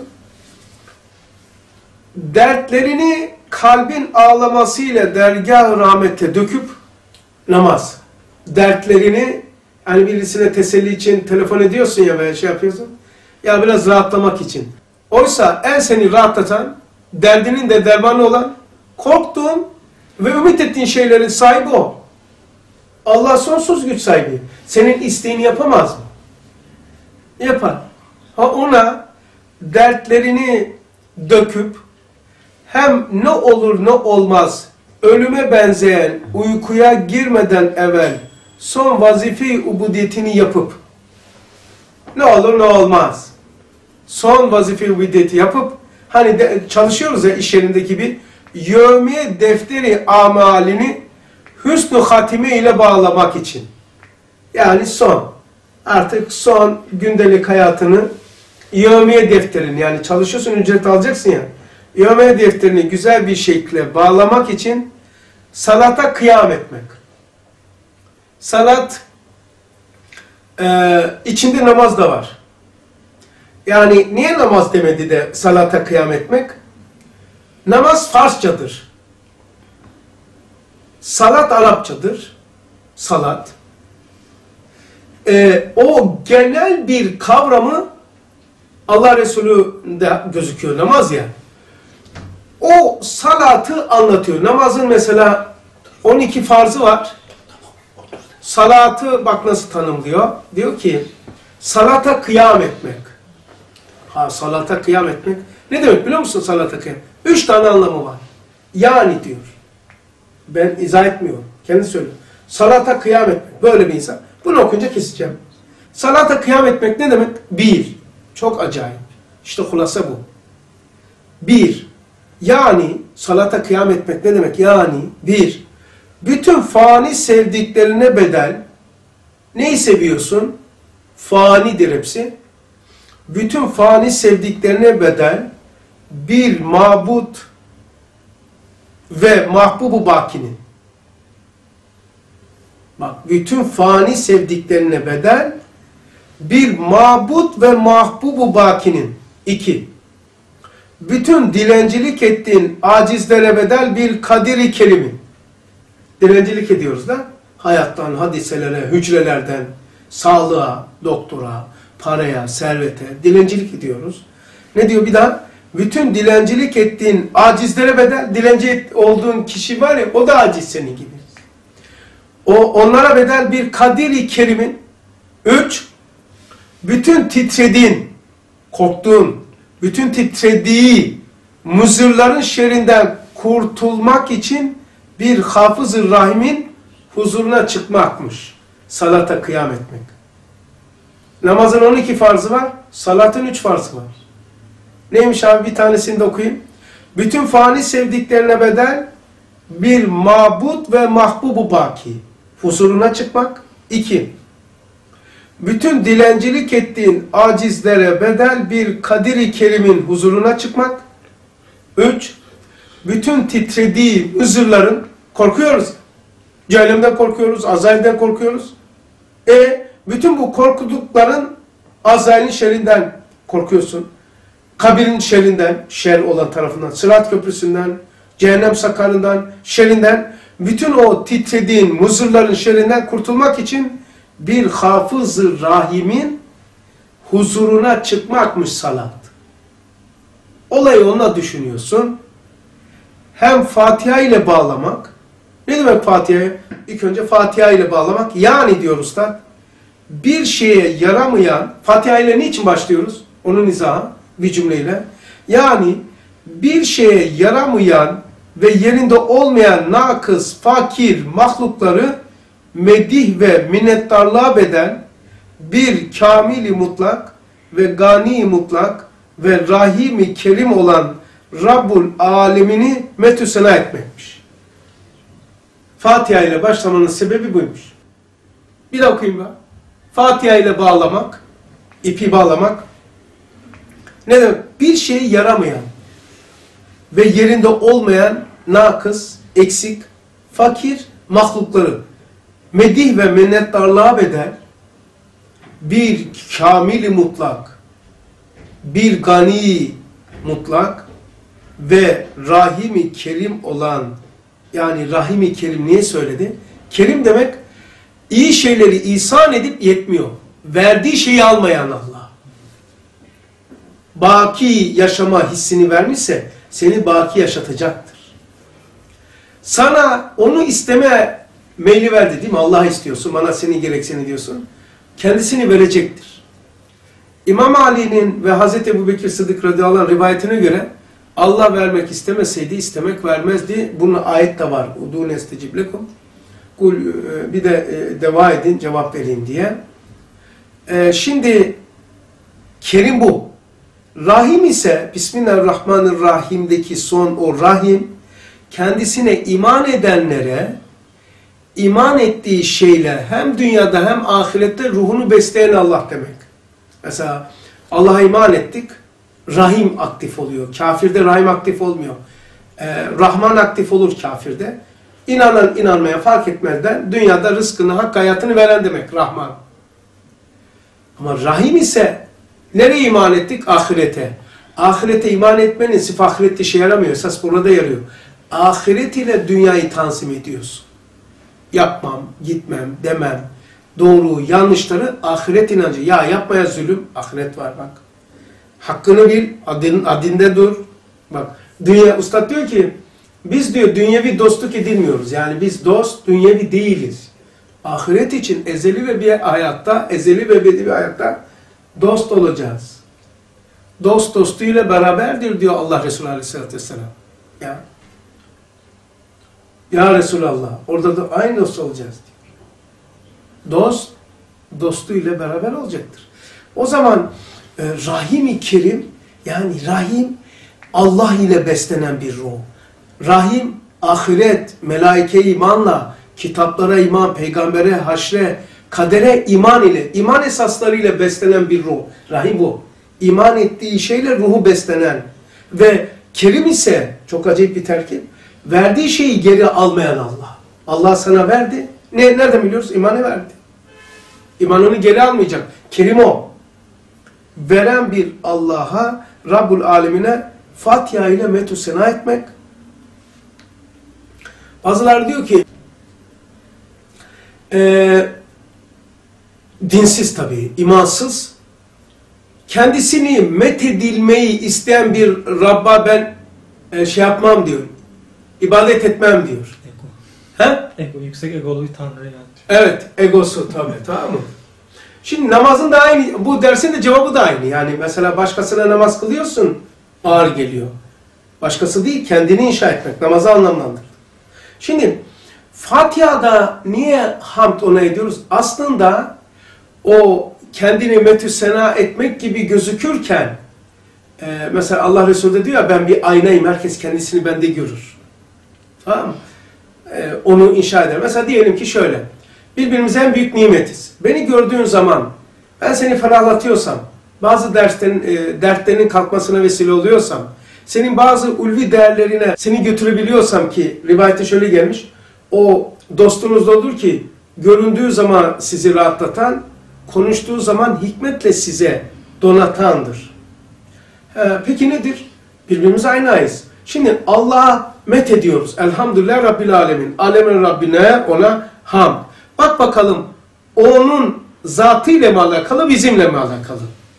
Dertlerini kalbin ağlamasıyla dergâh-ı rahmete döküp namaz. Dertlerini, hani birisine teselli için telefon ediyorsun ya veya şey yapıyorsun. Ya biraz rahatlamak için. Oysa en seni rahatlatan, derdinin de dermanı olan, korktuğun ve ümit ettiğin şeylerin sahibi o. Allah sonsuz güç sahibi. Senin isteğini yapamaz mı? Yapar. Ha ona dertlerini döküp hem ne olur ne olmaz ölüme benzeyen uykuya girmeden evvel son vazife-i ubudiyetini yapıp ne olur ne olmaz son vazife-i ubudiyeti yapıp hani de, çalışıyoruz ya iş yerindeki gibi yevmiye defteri amalini hüsnü hatime ile bağlamak için. Yani son. Artık son gündelik hayatını yevmiye defterini yani çalışıyorsun ücret alacaksın ya yevmiye defterini güzel bir şekilde bağlamak için salata kıyam etmek. Salat e, içinde namaz da var. Yani niye namaz demedi de salata kıyam etmek? Namaz Farsçadır. Salat Arapçadır. Salat. Ee, o genel bir kavramı Allah Resulü'nde gözüküyor namaz ya. O salatı anlatıyor. Namazın mesela on iki farzı var. Salatı bak nasıl tanımlıyor. Diyor ki salata kıyam etmek. Ha salata kıyam etmek. Ne demek biliyor musun salata kıyam? Üç tane anlamı var. Yani diyor. Ben izah etmiyorum. Kendi söylüyor. Salata kıyam etmek. Böyle bir insan. Bunu okuyunca keseceğim. Salata kıyam etmek ne demek? Bir. Çok acayip. İşte hulasa bu. Bir. Yani salata kıyam etmek ne demek? Yani bir. Bütün fani sevdiklerine bedel. Neyi seviyorsun? Fanidir hepsi. Bütün fani sevdiklerine bedel bir mabut ve mahbubu bakinin. Bak bütün fani sevdiklerine bedel bir mabut ve mahbubu bakinin. İki. Bütün dilencilik ettiğin acizlere bedel bir kadiri kerimin. Dilencilik ediyoruz da hayattan, hadiselere, hücrelerden, sağlığa, doktora, paraya, servete dilencilik ediyoruz. Ne diyor bir daha? Bütün dilencilik ettiğin acizlere bedel, dilenci olduğun kişi var ya o da aciz senin gibi. O onlara bedel bir kadiri kerimin. Üç, bütün titrediğin, korktuğun, bütün titrediği muzırların şerrinden kurtulmak için bir hafız-ı rahimin huzuruna çıkmakmış. Salata kıyam etmek. Namazın on iki farzı var, salatın üç farzı var. Neymiş abi bir tanesini de okuyayım. Bütün fani sevdiklerine bedel bir mabut ve mahbubu baki. Huzuruna çıkmak. İki. Bütün dilencilik ettiğin acizlere bedel bir kadiri kerimin huzuruna çıkmak. Üç. Bütün titrediği huzurların korkuyoruz. Cehennemden korkuyoruz, Azrail'den korkuyoruz. E bütün bu korkudukların Azrail'in şerrinden korkuyorsun. Kabirin şerrinden, şer olan tarafından, Sırat Köprüsü'nden, cehennem sakarından, şerrinden, bütün o titrediğin muzırların şerrinden kurtulmak için bir hafız-ı rahimin huzuruna çıkmakmış salat. Olayı onunla düşünüyorsun. Hem Fatiha ile bağlamak. Ne demek Fatiha'ya? İlk önce Fatiha ile bağlamak. Yani diyor Usta, bir şeye yaramayan, Fatiha ile niçin başlıyoruz? Onun izahı bir cümleyle. Yani bir şeye yaramayan ve yerinde olmayan nakıs, fakir mahlukları medih ve minnettarlığa bedel bir kamili mutlak ve gani mutlak ve rahimi kerim olan Rabbul alemini metüsena etmekmiş. Fatiha ile başlamanın sebebi buymuş. Bir de okuyayım ben. Fatiha ile bağlamak, ipi bağlamak. Ne demek? bir şeye yaramayan ve yerinde olmayan nakıs, eksik, fakir mahlukları medih ve minnettarlığa bedel bir kamil-i mutlak, bir gani mutlak ve rahim-i kerim olan, yani rahim-i kerim niye söyledi? Kerim demek iyi şeyleri ihsan edip yetmiyor. Verdiği şeyi almayan Allah. Baki yaşama hissini vermişse seni baki yaşatacaktır. Sana onu isteme meyli verdi değil mi? Allah istiyorsun, bana seni gerekseni diyorsun. Kendisini verecektir. İmam Ali'nin ve Hazreti Ebubekir Sıddık radıyallahu anh rivayetine göre Allah vermek istemeseydi istemek vermezdi. Bunun ayet de var. Udûn estecib lekum. Kul, bir de deva edin, cevap verin diye. Şimdi Kerim bu. Rahim ise Bismillahirrahmanirrahim'deki son o rahim kendisine iman edenlere iman ettiği şeyler hem dünyada hem ahirette ruhunu besleyen Allah demek. Mesela Allah'a iman ettik, rahim aktif oluyor. Kafirde rahim aktif olmuyor. Ee, Rahman aktif olur kafirde. İnanan inanmaya fark etmezden dünyada rızkını, hak hayatını veren demek Rahman. Ama rahim ise nereye iman ettik? Ahirete. Ahirete iman etmenin sırf ahirette işe yaramıyor. Esas burada yarıyor. Ahiret ile dünyayı tanzim ediyorsun. Yapmam, gitmem, demem, doğru, yanlışları ahiret inancı. Ya yapmaya zulüm, ahiret var bak. Hakkını bil, adin, adinde dur. Bak, dünya, ustad diyor ki, biz diyor dünyevi dostluk edilmiyoruz. Yani biz dost, dünyevi değiliz. Ahiret için ezeli ve bir hayatta, ezeli ve ebedi bir hayatta dost olacağız. Dost dostuyla beraberdir diyor Allah Resulü Aleyhisselatü Vesselam. Ya. Ya Resulallah, orada da aynı dost olacağız diyor. Dost, dostuyla beraber olacaktır. O zaman e, Rahim-i Kerim, yani Rahim, Allah ile beslenen bir ruh. Rahim, ahiret, melaike imanla, kitaplara iman, peygambere, haşre, kadere iman ile, iman esaslarıyla beslenen bir ruh. Rahim bu. İman ettiği şeyle ruhu beslenen ve Kerim ise, çok acayip bir terkip, verdiği şeyi geri almayan Allah. Allah sana verdi. Ne, nereden biliyoruz? İmanı verdi. İmanını geri almayacak. Kerim o. Veren bir Allah'a, Rabbul Alemine Fatiha ile metü sena etmek. Bazıları diyor ki, e, dinsiz tabii, imansız, kendisini methedilmeyi isteyen bir Rabb'a ben e, şey yapmam diyor. İbadet etmem diyor. Ego. He? Ego, yüksek egolu bir tanrı yani. Evet, egosu tabii, tamam mı? Şimdi namazın da aynı, bu dersin de cevabı da aynı. Yani mesela başkasına namaz kılıyorsun, ağır geliyor. Başkası değil, kendini inşa etmek, namazı anlamlandırır. Şimdi Fatiha'da niye hamd ona ediyoruz? Aslında o kendini metü sena etmek gibi gözükürken, e, mesela Allah Resulü de diyor ya, ben bir aynayım, herkes kendisini bende görür. Tamam mı? E, onu inşa eder. Mesela diyelim ki şöyle, birbirimize en büyük nimetiz. Beni gördüğün zaman, ben seni ferahlatıyorsam, bazı derslerin, e, dertlerinin kalkmasına vesile oluyorsam, senin bazı ulvi değerlerine seni götürebiliyorsam ki, rivayette şöyle gelmiş, o dostunuz da olur ki, göründüğü zaman sizi rahatlatan, konuştuğu zaman hikmetle size donatandır. Ee, peki nedir? Birbirimize aynayız. Şimdi Allah'a met ediyoruz. Elhamdülillah Rabbil Alemin. Alemin Rabbine ona hamd. Bak bakalım onun zatıyla mı alakalı, bizimle mi alakalı?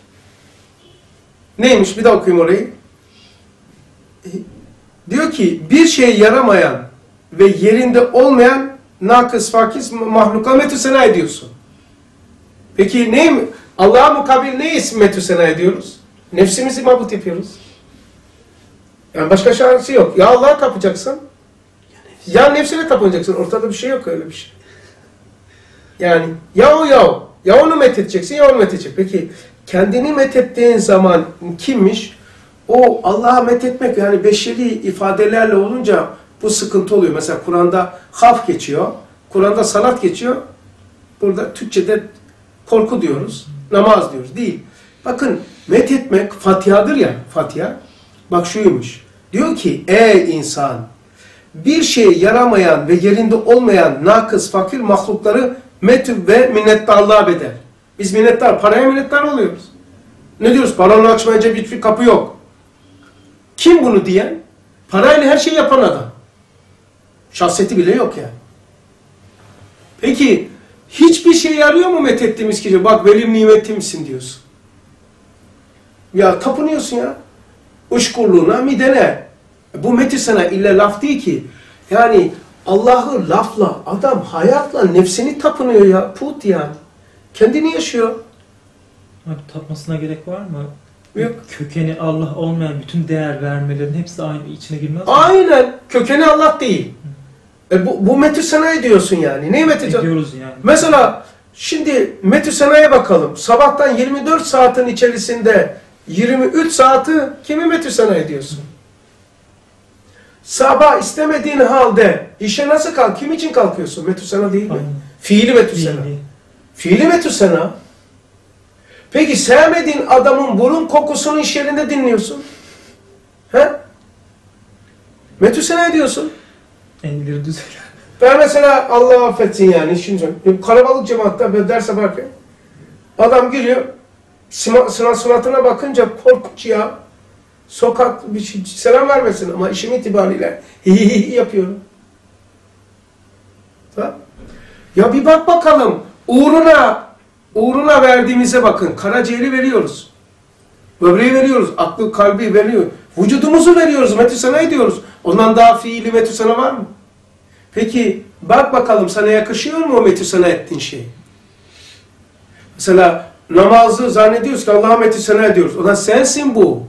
Neymiş? Bir daha okuyayım orayı. E, diyor ki bir şeye yaramayan ve yerinde olmayan nakıs, fakiz, mahluka metü sena ediyorsun. Peki ne, Allah'a mukabil ne isim metü sena ediyoruz? Nefsimizi mabut yapıyoruz. Yani başka şansı yok. Ya Allah'a kapacaksın, ya nefsine kapanacaksın. Ortada bir şey yok, öyle bir şey. Yani ya o ya o. Ya onu methedeceksin ya onu methedecek. Peki kendini methettiğin zaman kimmiş? O Allah'a methetmek, yani beşeri ifadelerle olunca bu sıkıntı oluyor. Mesela Kur'an'da haf geçiyor. Kur'an'da salat geçiyor. Burada Türkçe'de korku diyoruz. Namaz diyoruz. Değil. Bakın methetmek Fatiha'dır ya, Fatiha. Bak şuymuş. Diyor ki ey insan, bir şeye yaramayan ve yerinde olmayan nakıs, fakir mahlukları met ve minnettarlığa bedel. Biz minnettar, paraya minnettar oluyoruz. Ne diyoruz? Paranı açmayınca bir kapı yok. Kim bunu diyen? Parayla her şeyi yapan adam. Şahsiyeti bile yok yani. Peki hiçbir şey yarıyor mu methettiğimiz kişi? Bak velim nimetimsin diyorsun. Ya tapınıyorsun ya. Uşkurluğuna, midene. Bu meti sana illa laf değil ki. Yani Allah'ı lafla, adam hayatla nefsini tapınıyor ya. Put yani. Kendini yaşıyor. Abi, tapmasına gerek var mı? Yok. Kökeni Allah olmayan bütün değer vermelerin hepsi aynı içine girmez mi? Aynen. Kökeni Allah değil. E bu, bu metü sena'yı diyorsun yani. Neyi metü sena'yı? Ediyoruz yani. Mesela şimdi metü sena'ya bakalım. Sabahtan yirmi dört saatin içerisinde yirmi üç saati kimi metü sena ediyorsun? Sabah istemediğin halde işe nasıl kalk? Kim için kalkıyorsun? Metü sena değil mi? Aynen. Fiili metü sena. Fiili. Fiili metü sena. Peki sevmediğin adamın burun kokusunu iş yerinde dinliyorsun. He? Metü sena ediyorsun. En ileri düzey. Ben mesela Allah affetsin yani şimdi kalabalık cemaatta böyle ders yaparken adam giriyor sınav suratına bakınca korkunç ya. Sokak bir şey, selam vermesin ama işim itibariyle hihihi yapıyorum. Tamam. Ya bir bak bakalım uğruna uğruna verdiğimize bakın. Karaciğeri veriyoruz. Böbreği veriyoruz. Aklı, kalbi veriyor. Vücudumuzu veriyoruz. Metüsena ediyoruz. Ondan daha fiili metüsena var mı? Peki bak bakalım sana yakışıyor mu o metüsena ettiğin şey? Mesela namazı zannediyoruz ki Allah'a metüsena ediyoruz. O da sensin bu.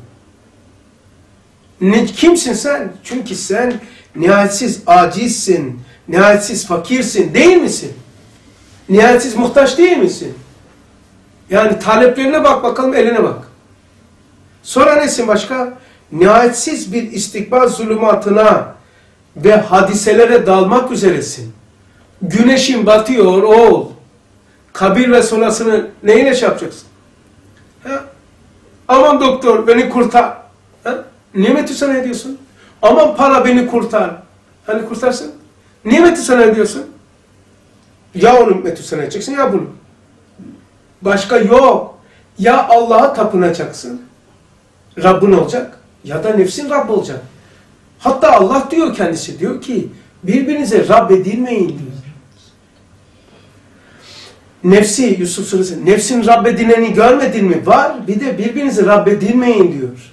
Ne, kimsin sen? Çünkü sen nihayetsiz acizsin. Nihayetsiz fakirsin. Değil misin? Nihayetsiz muhtaç değil misin? Yani taleplerine bak bakalım, eline bak. Sonra nesin başka? Nihayetsiz bir istikbal zulümatına ve hadiselere dalmak üzeresin. Güneşin batıyor oğul. Kabir ve sonrasını neyle şey yapacaksın? Ha? Aman doktor beni kurtar. Ha? Niye metüsena ediyorsun? Aman para beni kurtar. Hani kurtarsın? Niye metüsena ediyorsun? Ya onu metüsena edeceksin ya bunu. Başka yok. Ya Allah'a tapınacaksın. Rabbin olacak. Ya da nefsin Rabb olacak. Hatta Allah diyor kendisi. Diyor ki birbirinize Rab edilmeyin diyor. Nefsi, Yusuf Suresi, nefsin Rab edileni görmedin mi? Var. Bir de birbirinize Rab edilmeyin diyor.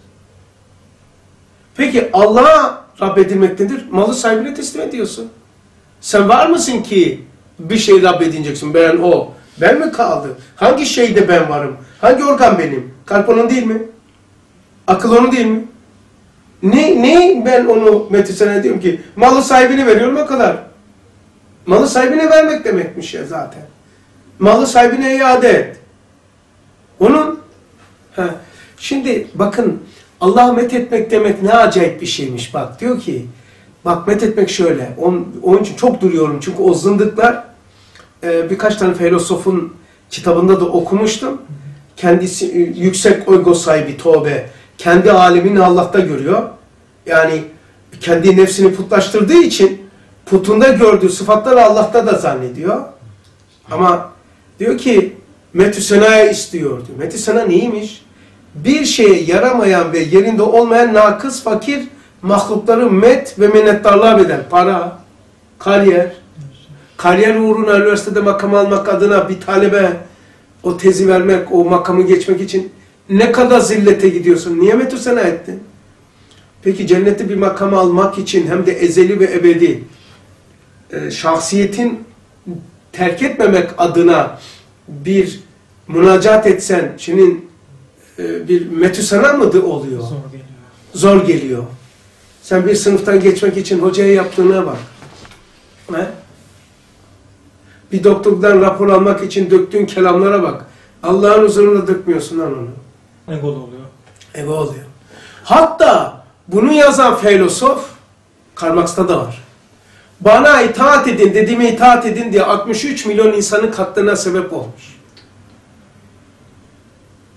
Peki Allah'a Rab edilmek nedir? Malı sahibine teslim ediyorsun. Sen var mısın ki bir şey Rab edineceksin? Ben o. Ben mi kaldı? Hangi şeyde ben varım? Hangi organ benim? Kalp onun değil mi? Akıl onun değil mi? Ne, ne ben onu metüsena ediyorum ki? Malı sahibine veriyorum o kadar. Malı sahibine vermek demekmiş ya zaten. Malı sahibine iade et. Onun ha, şimdi bakın Allah'ı methetmek demek ne acayip bir şeymiş bak. Diyor ki bak methetmek şöyle. Onun, onun için çok duruyorum. Çünkü o zındıklar e, birkaç tane filozofun kitabında da okumuştum. Kendisi yüksek ego sahibi tövbe. Kendi alemini Allah'ta görüyor. Yani kendi nefsini putlaştırdığı için putunda gördüğü sıfatları Allah'ta da zannediyor. Ama diyor ki metüsena'ya istiyor diyor. Metüsena neymiş? Bir şeye yaramayan ve yerinde olmayan nakıs, fakir mahlukları met ve minnettarlığa bedel. Para, kariyer. Kariyer uğruna üniversitede makam almak adına bir talebe o tezi vermek, o makamı geçmek için ne kadar zillete gidiyorsun? Niye metüsena ettin? Peki cennette bir makamı almak için hem de ezeli ve ebedi e, şahsiyetin terk etmemek adına bir münacat etsen senin e, bir metüsena mı oluyor? Zor geliyor. Zor geliyor. Sen bir sınıftan geçmek için hocaya yaptığına bak. He? Bir doktordan rapor almak için döktüğün kelamlara bak. Allah'ın huzurunda dökmüyorsun lan onu. Egolu oluyor. Ego oluyor. Hatta bunu yazan filozof Karl Marx'ta da var. Bana itaat edin, dediğime itaat edin diye altmış üç milyon insanın katlına sebep olmuş.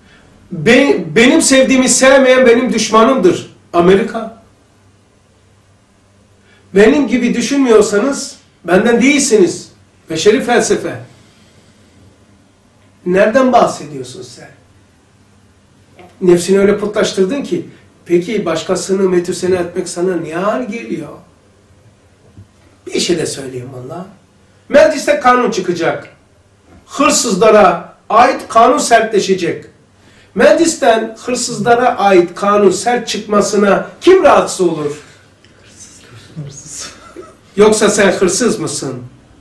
Be benim sevdiğimi sevmeyen benim düşmanımdır. Amerika. Benim gibi düşünmüyorsanız benden değilsiniz. Beşeri felsefe. Nereden bahsediyorsun sen? Nefsini öyle putlaştırdın ki, peki başkasını metüsene etmek sana niye ağır geliyor? Bir şey de söyleyeyim valla. Mecliste kanun çıkacak. Hırsızlara ait kanun sertleşecek. Meclisten hırsızlara ait kanun sert çıkmasına kim rahatsız olur? Hırsız. Yoksa sen hırsız mısın?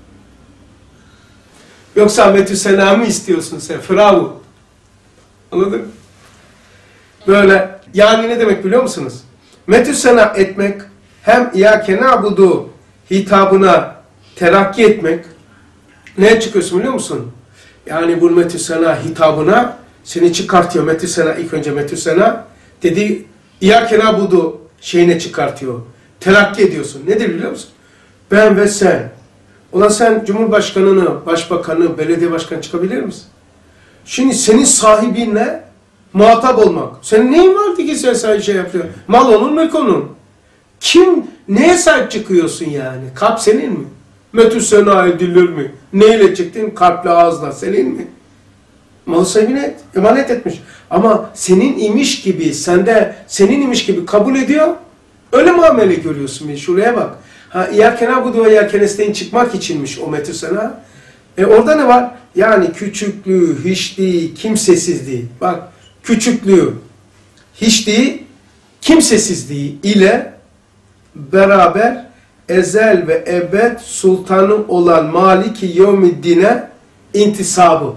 Yoksa metüsena mı istiyorsun sen? Firavun. Anladın mı? Böyle, yani ne demek biliyor musunuz? Metüsena etmek, hem İyyâke na'budu hitabına terakki etmek. Neye çıkıyorsun biliyor musun? Yani bu metüsena hitabına seni çıkartıyor. Metüsena, ilk önce metüsena dedi, İyyâke na'budu şeyine çıkartıyor. Terakki ediyorsun. Nedir biliyor musun? Ben ve sen. Ulan sen Cumhurbaşkanını, Başbakanı, belediye başkanı çıkabilir misin? Şimdi senin sahibinle muhatap olmak. Senin neyin vardı ki sen sadece şey yapıyor? Mal onun, mülk onun. Kim, neye sahip çıkıyorsun yani? Kalp senin mi? Metüsena edilir mi? Neyle çıktın? Kalple, ağızla. Senin mi? Mal sahibine emanet etmiş. Ama senin imiş gibi, sende senin imiş gibi kabul ediyor. Öyle muamele görüyorsun. Bir şuraya bak. Ha, İyyâke na'budu ve İyyâke nestaîn çıkmak içinmiş o metüsena. E orada ne var? Yani küçüklüğü, hiçliği, kimsesizliği. Bak, küçüklüğü, hiçliği, kimsesizliği ile beraber ezel ve ebed sultanı olan Maliki Yevmiddin'e intisabı.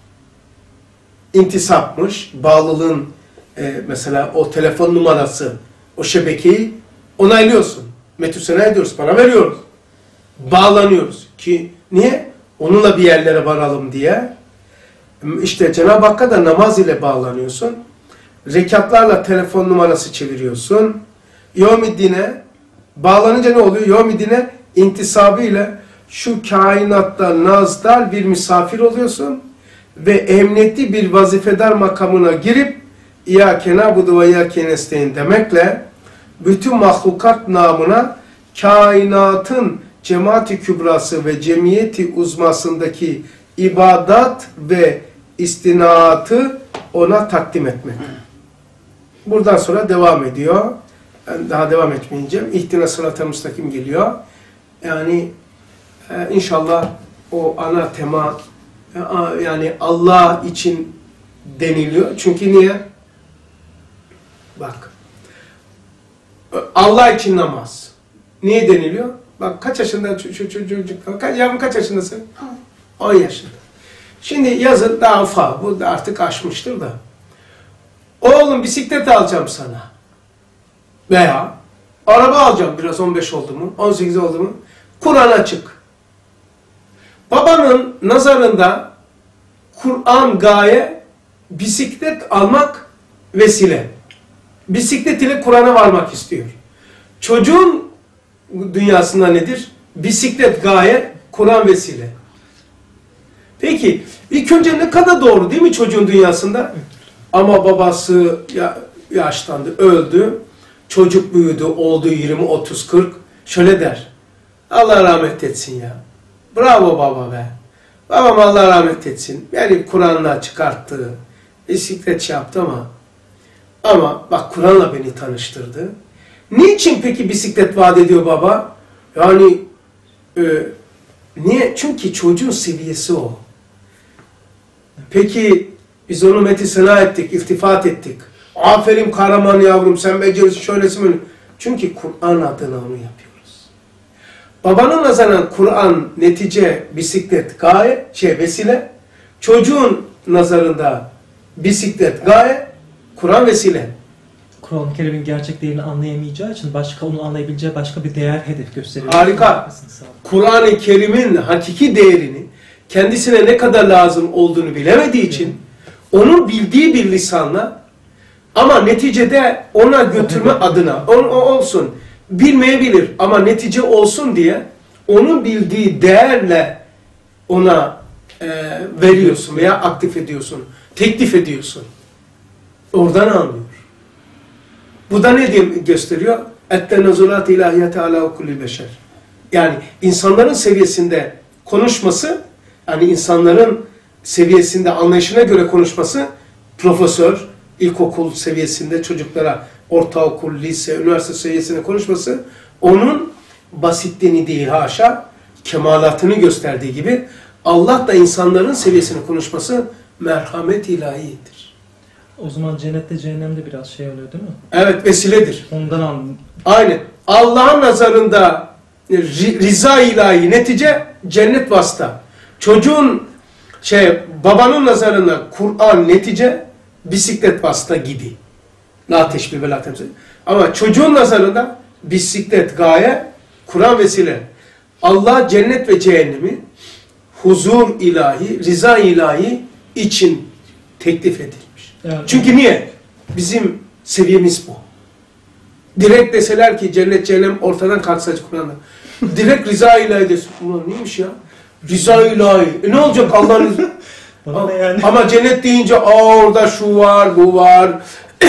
İntisapmış, bağlılığın e, mesela o telefon numarası, o şebekeyi onaylıyorsun. Metüsena ediyoruz, para veriyoruz. Bağlanıyoruz. Ki niye? Onunla bir yerlere varalım diye. İşte Cenab-ı Hakk'a da namaz ile bağlanıyorsun. Rekatlarla telefon numarası çeviriyorsun. Yevmiddin'e bağlanınca ne oluyor? Yevmiddin'e intisabı ile şu kainatta nazdar bir misafir oluyorsun ve emniyetli bir vazifedar makamına girip İyyâke na'budu ve İyyâke nestaîn demekle bütün mahlukat namına kainatın cemaat-i kübrası ve cemiyeti uzmasındaki ibadat ve istinaatı ona takdim etmek. Buradan sonra devam ediyor. Ben daha devam etmeyeceğim. İhtina sırat-ı müstakim geliyor. Yani e, inşallah o ana tema e, yani Allah için deniliyor. Çünkü niye? Bak. Allah için namaz. Niye deniliyor? Bak kaç yaşında çocuk, çocuk, yavrum kaç yaşındasın? on yaşında. Şimdi yazın daha ufak, bu da artık aşmıştır da. Oğlum bisiklet alacağım sana. Veya araba alacağım biraz on beş oldu mu, on sekiz oldu mu? Kur'an açık. Babanın nazarında Kur'an gaye, bisiklet almak vesile. Bisiklet ile Kur'an'a varmak istiyor. Çocuğun dünyasında nedir? Bisiklet gaye, Kur'an vesile. Peki, ilk önce ne kadar doğru değil mi çocuğun dünyasında? Ama babası ya, yaşlandı, öldü. Çocuk büyüdü, oldu yirmi, otuz, kırk. Şöyle der. Allah rahmet etsin ya. Bravo baba be. Babam Allah rahmet etsin. Beni Kur'an'la çıkarttı. Bisiklet yaptı ama ama bak Kur'an'la beni tanıştırdı. Niçin peki bisiklet vaat ediyor baba? Yani e, niye? Çünkü çocuğun seviyesi o. Peki biz onu metisena ettik, iltifat ettik. Aferin kahraman yavrum sen becerirsin şöylesin böyle. Çünkü Kur'an adına onu yapıyoruz. Babanın nazarından Kur'an netice, bisiklet gaye, şey vesile. Çocuğun nazarında bisiklet gaye, Kur'an vesile. Kur'an-ı Kerim'in gerçek değerini anlayamayacağı için başka onu anlayabileceği başka bir değer hedef gösteriyor. Harika. Kur'an-ı Kerim'in hakiki değerini kendisine ne kadar lazım olduğunu bilemediği için onun bildiği bir lisanla ama neticede ona götürme adına o, o olsun bilmeyebilir ama netice olsun diye onun bildiği değerle ona e, veriyorsun veya aktif ediyorsun, teklif ediyorsun. Oradan anlıyor. Bu da ne diye gösteriyor? اَتَّنَزُلَاتِ اِلَٰهِيَةَ عَلَى kulli beşer. Yani insanların seviyesinde konuşması, yani insanların seviyesinde anlayışına göre konuşması, profesör, ilkokul seviyesinde çocuklara, ortaokul, lise, üniversite seviyesinde konuşması, onun basitliğini değil haşa, kemalatını gösterdiği gibi, Allah da insanların seviyesini konuşması merhamet ilahidir. O zaman cennette cehennemde biraz şey oluyor değil mi? Evet, vesiledir. Ondan anladım. Aynen. Allah'ın nazarında rıza ilahi netice cennet vasıta. Çocuğun şey babanın nazarında Kur'an netice bisiklet vasıta gibi. La teşbih ve la temsil. Ama çocuğun nazarında bisiklet gaye, Kur'an vesile. Allah cennet ve cehennemi huzur ilahi, rıza ilahi için teklif edilmiş. Yani, Çünkü niye? Bizim seviyemiz bu. Direkt deseler ki cennet cehennem ortadan kalksa Kur'an'da. Direkt rıza ilahi desin. Ulan neymiş ya? Rıza ilahi. E ne olacak Allah'ın bana yani. Ama cennet deyince aa orada şu var, bu var.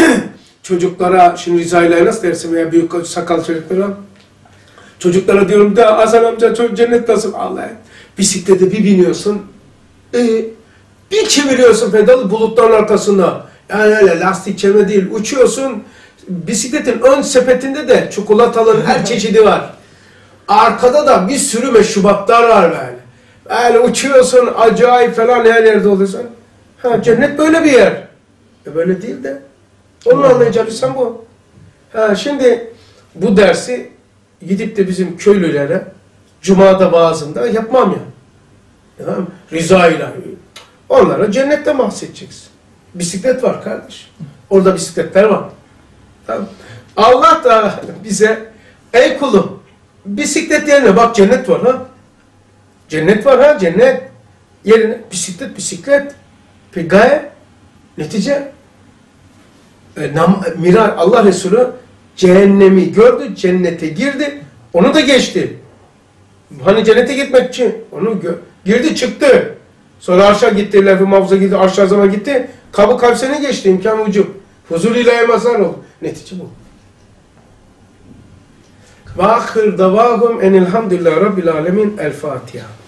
Çocuklara, şimdi rıza ilahi nasıl dersin veya büyük sakal çocuklara? Çocuklara diyorum da Hasan amca çok cennet nasıl? Allah'ım. Bisiklete bir biniyorsun. E, bir çeviriyorsun pedalı bulutların arkasında. Yani öyle lastik çevirme değil. Uçuyorsun. Bisikletin ön sepetinde de çikolataların her çeşidi var. Arkada da bir sürü meşrubatlar var böyle. Yani uçuyorsun acayip falan her yerde oluyorsun. Ha cennet böyle bir yer. E böyle değil de. Onu anlayacaksan bu. Ha şimdi bu dersi gidip de bizim köylülere Cuma'da vaazında yapmam ya. Tamam mı? Rıza ilahi. Onlara cennetten bahsedeceksin. Bisiklet var kardeş. Orada bisikletler var. Tamam. Allah da bize ey kulum bisiklet yerine bak cennet var ha. Cennet var ha cennet. Yerine bisiklet bisiklet. Peki gaye netice e, nam, mirar Allah Resulü cehennemi gördü, cennete girdi. Onu da geçti. Hani cennete gitmek için onu girdi çıktı. Sonra aşağı gitti, lef-i mahfuza gitti, aşağı zaman gitti. Kabı kavsene geçti, imkan ucu. Huzur ilahi mazhar oldu. Netice bu. Ve ahir davahum enilhamdülillahi rabbil alemin. El Fatiha.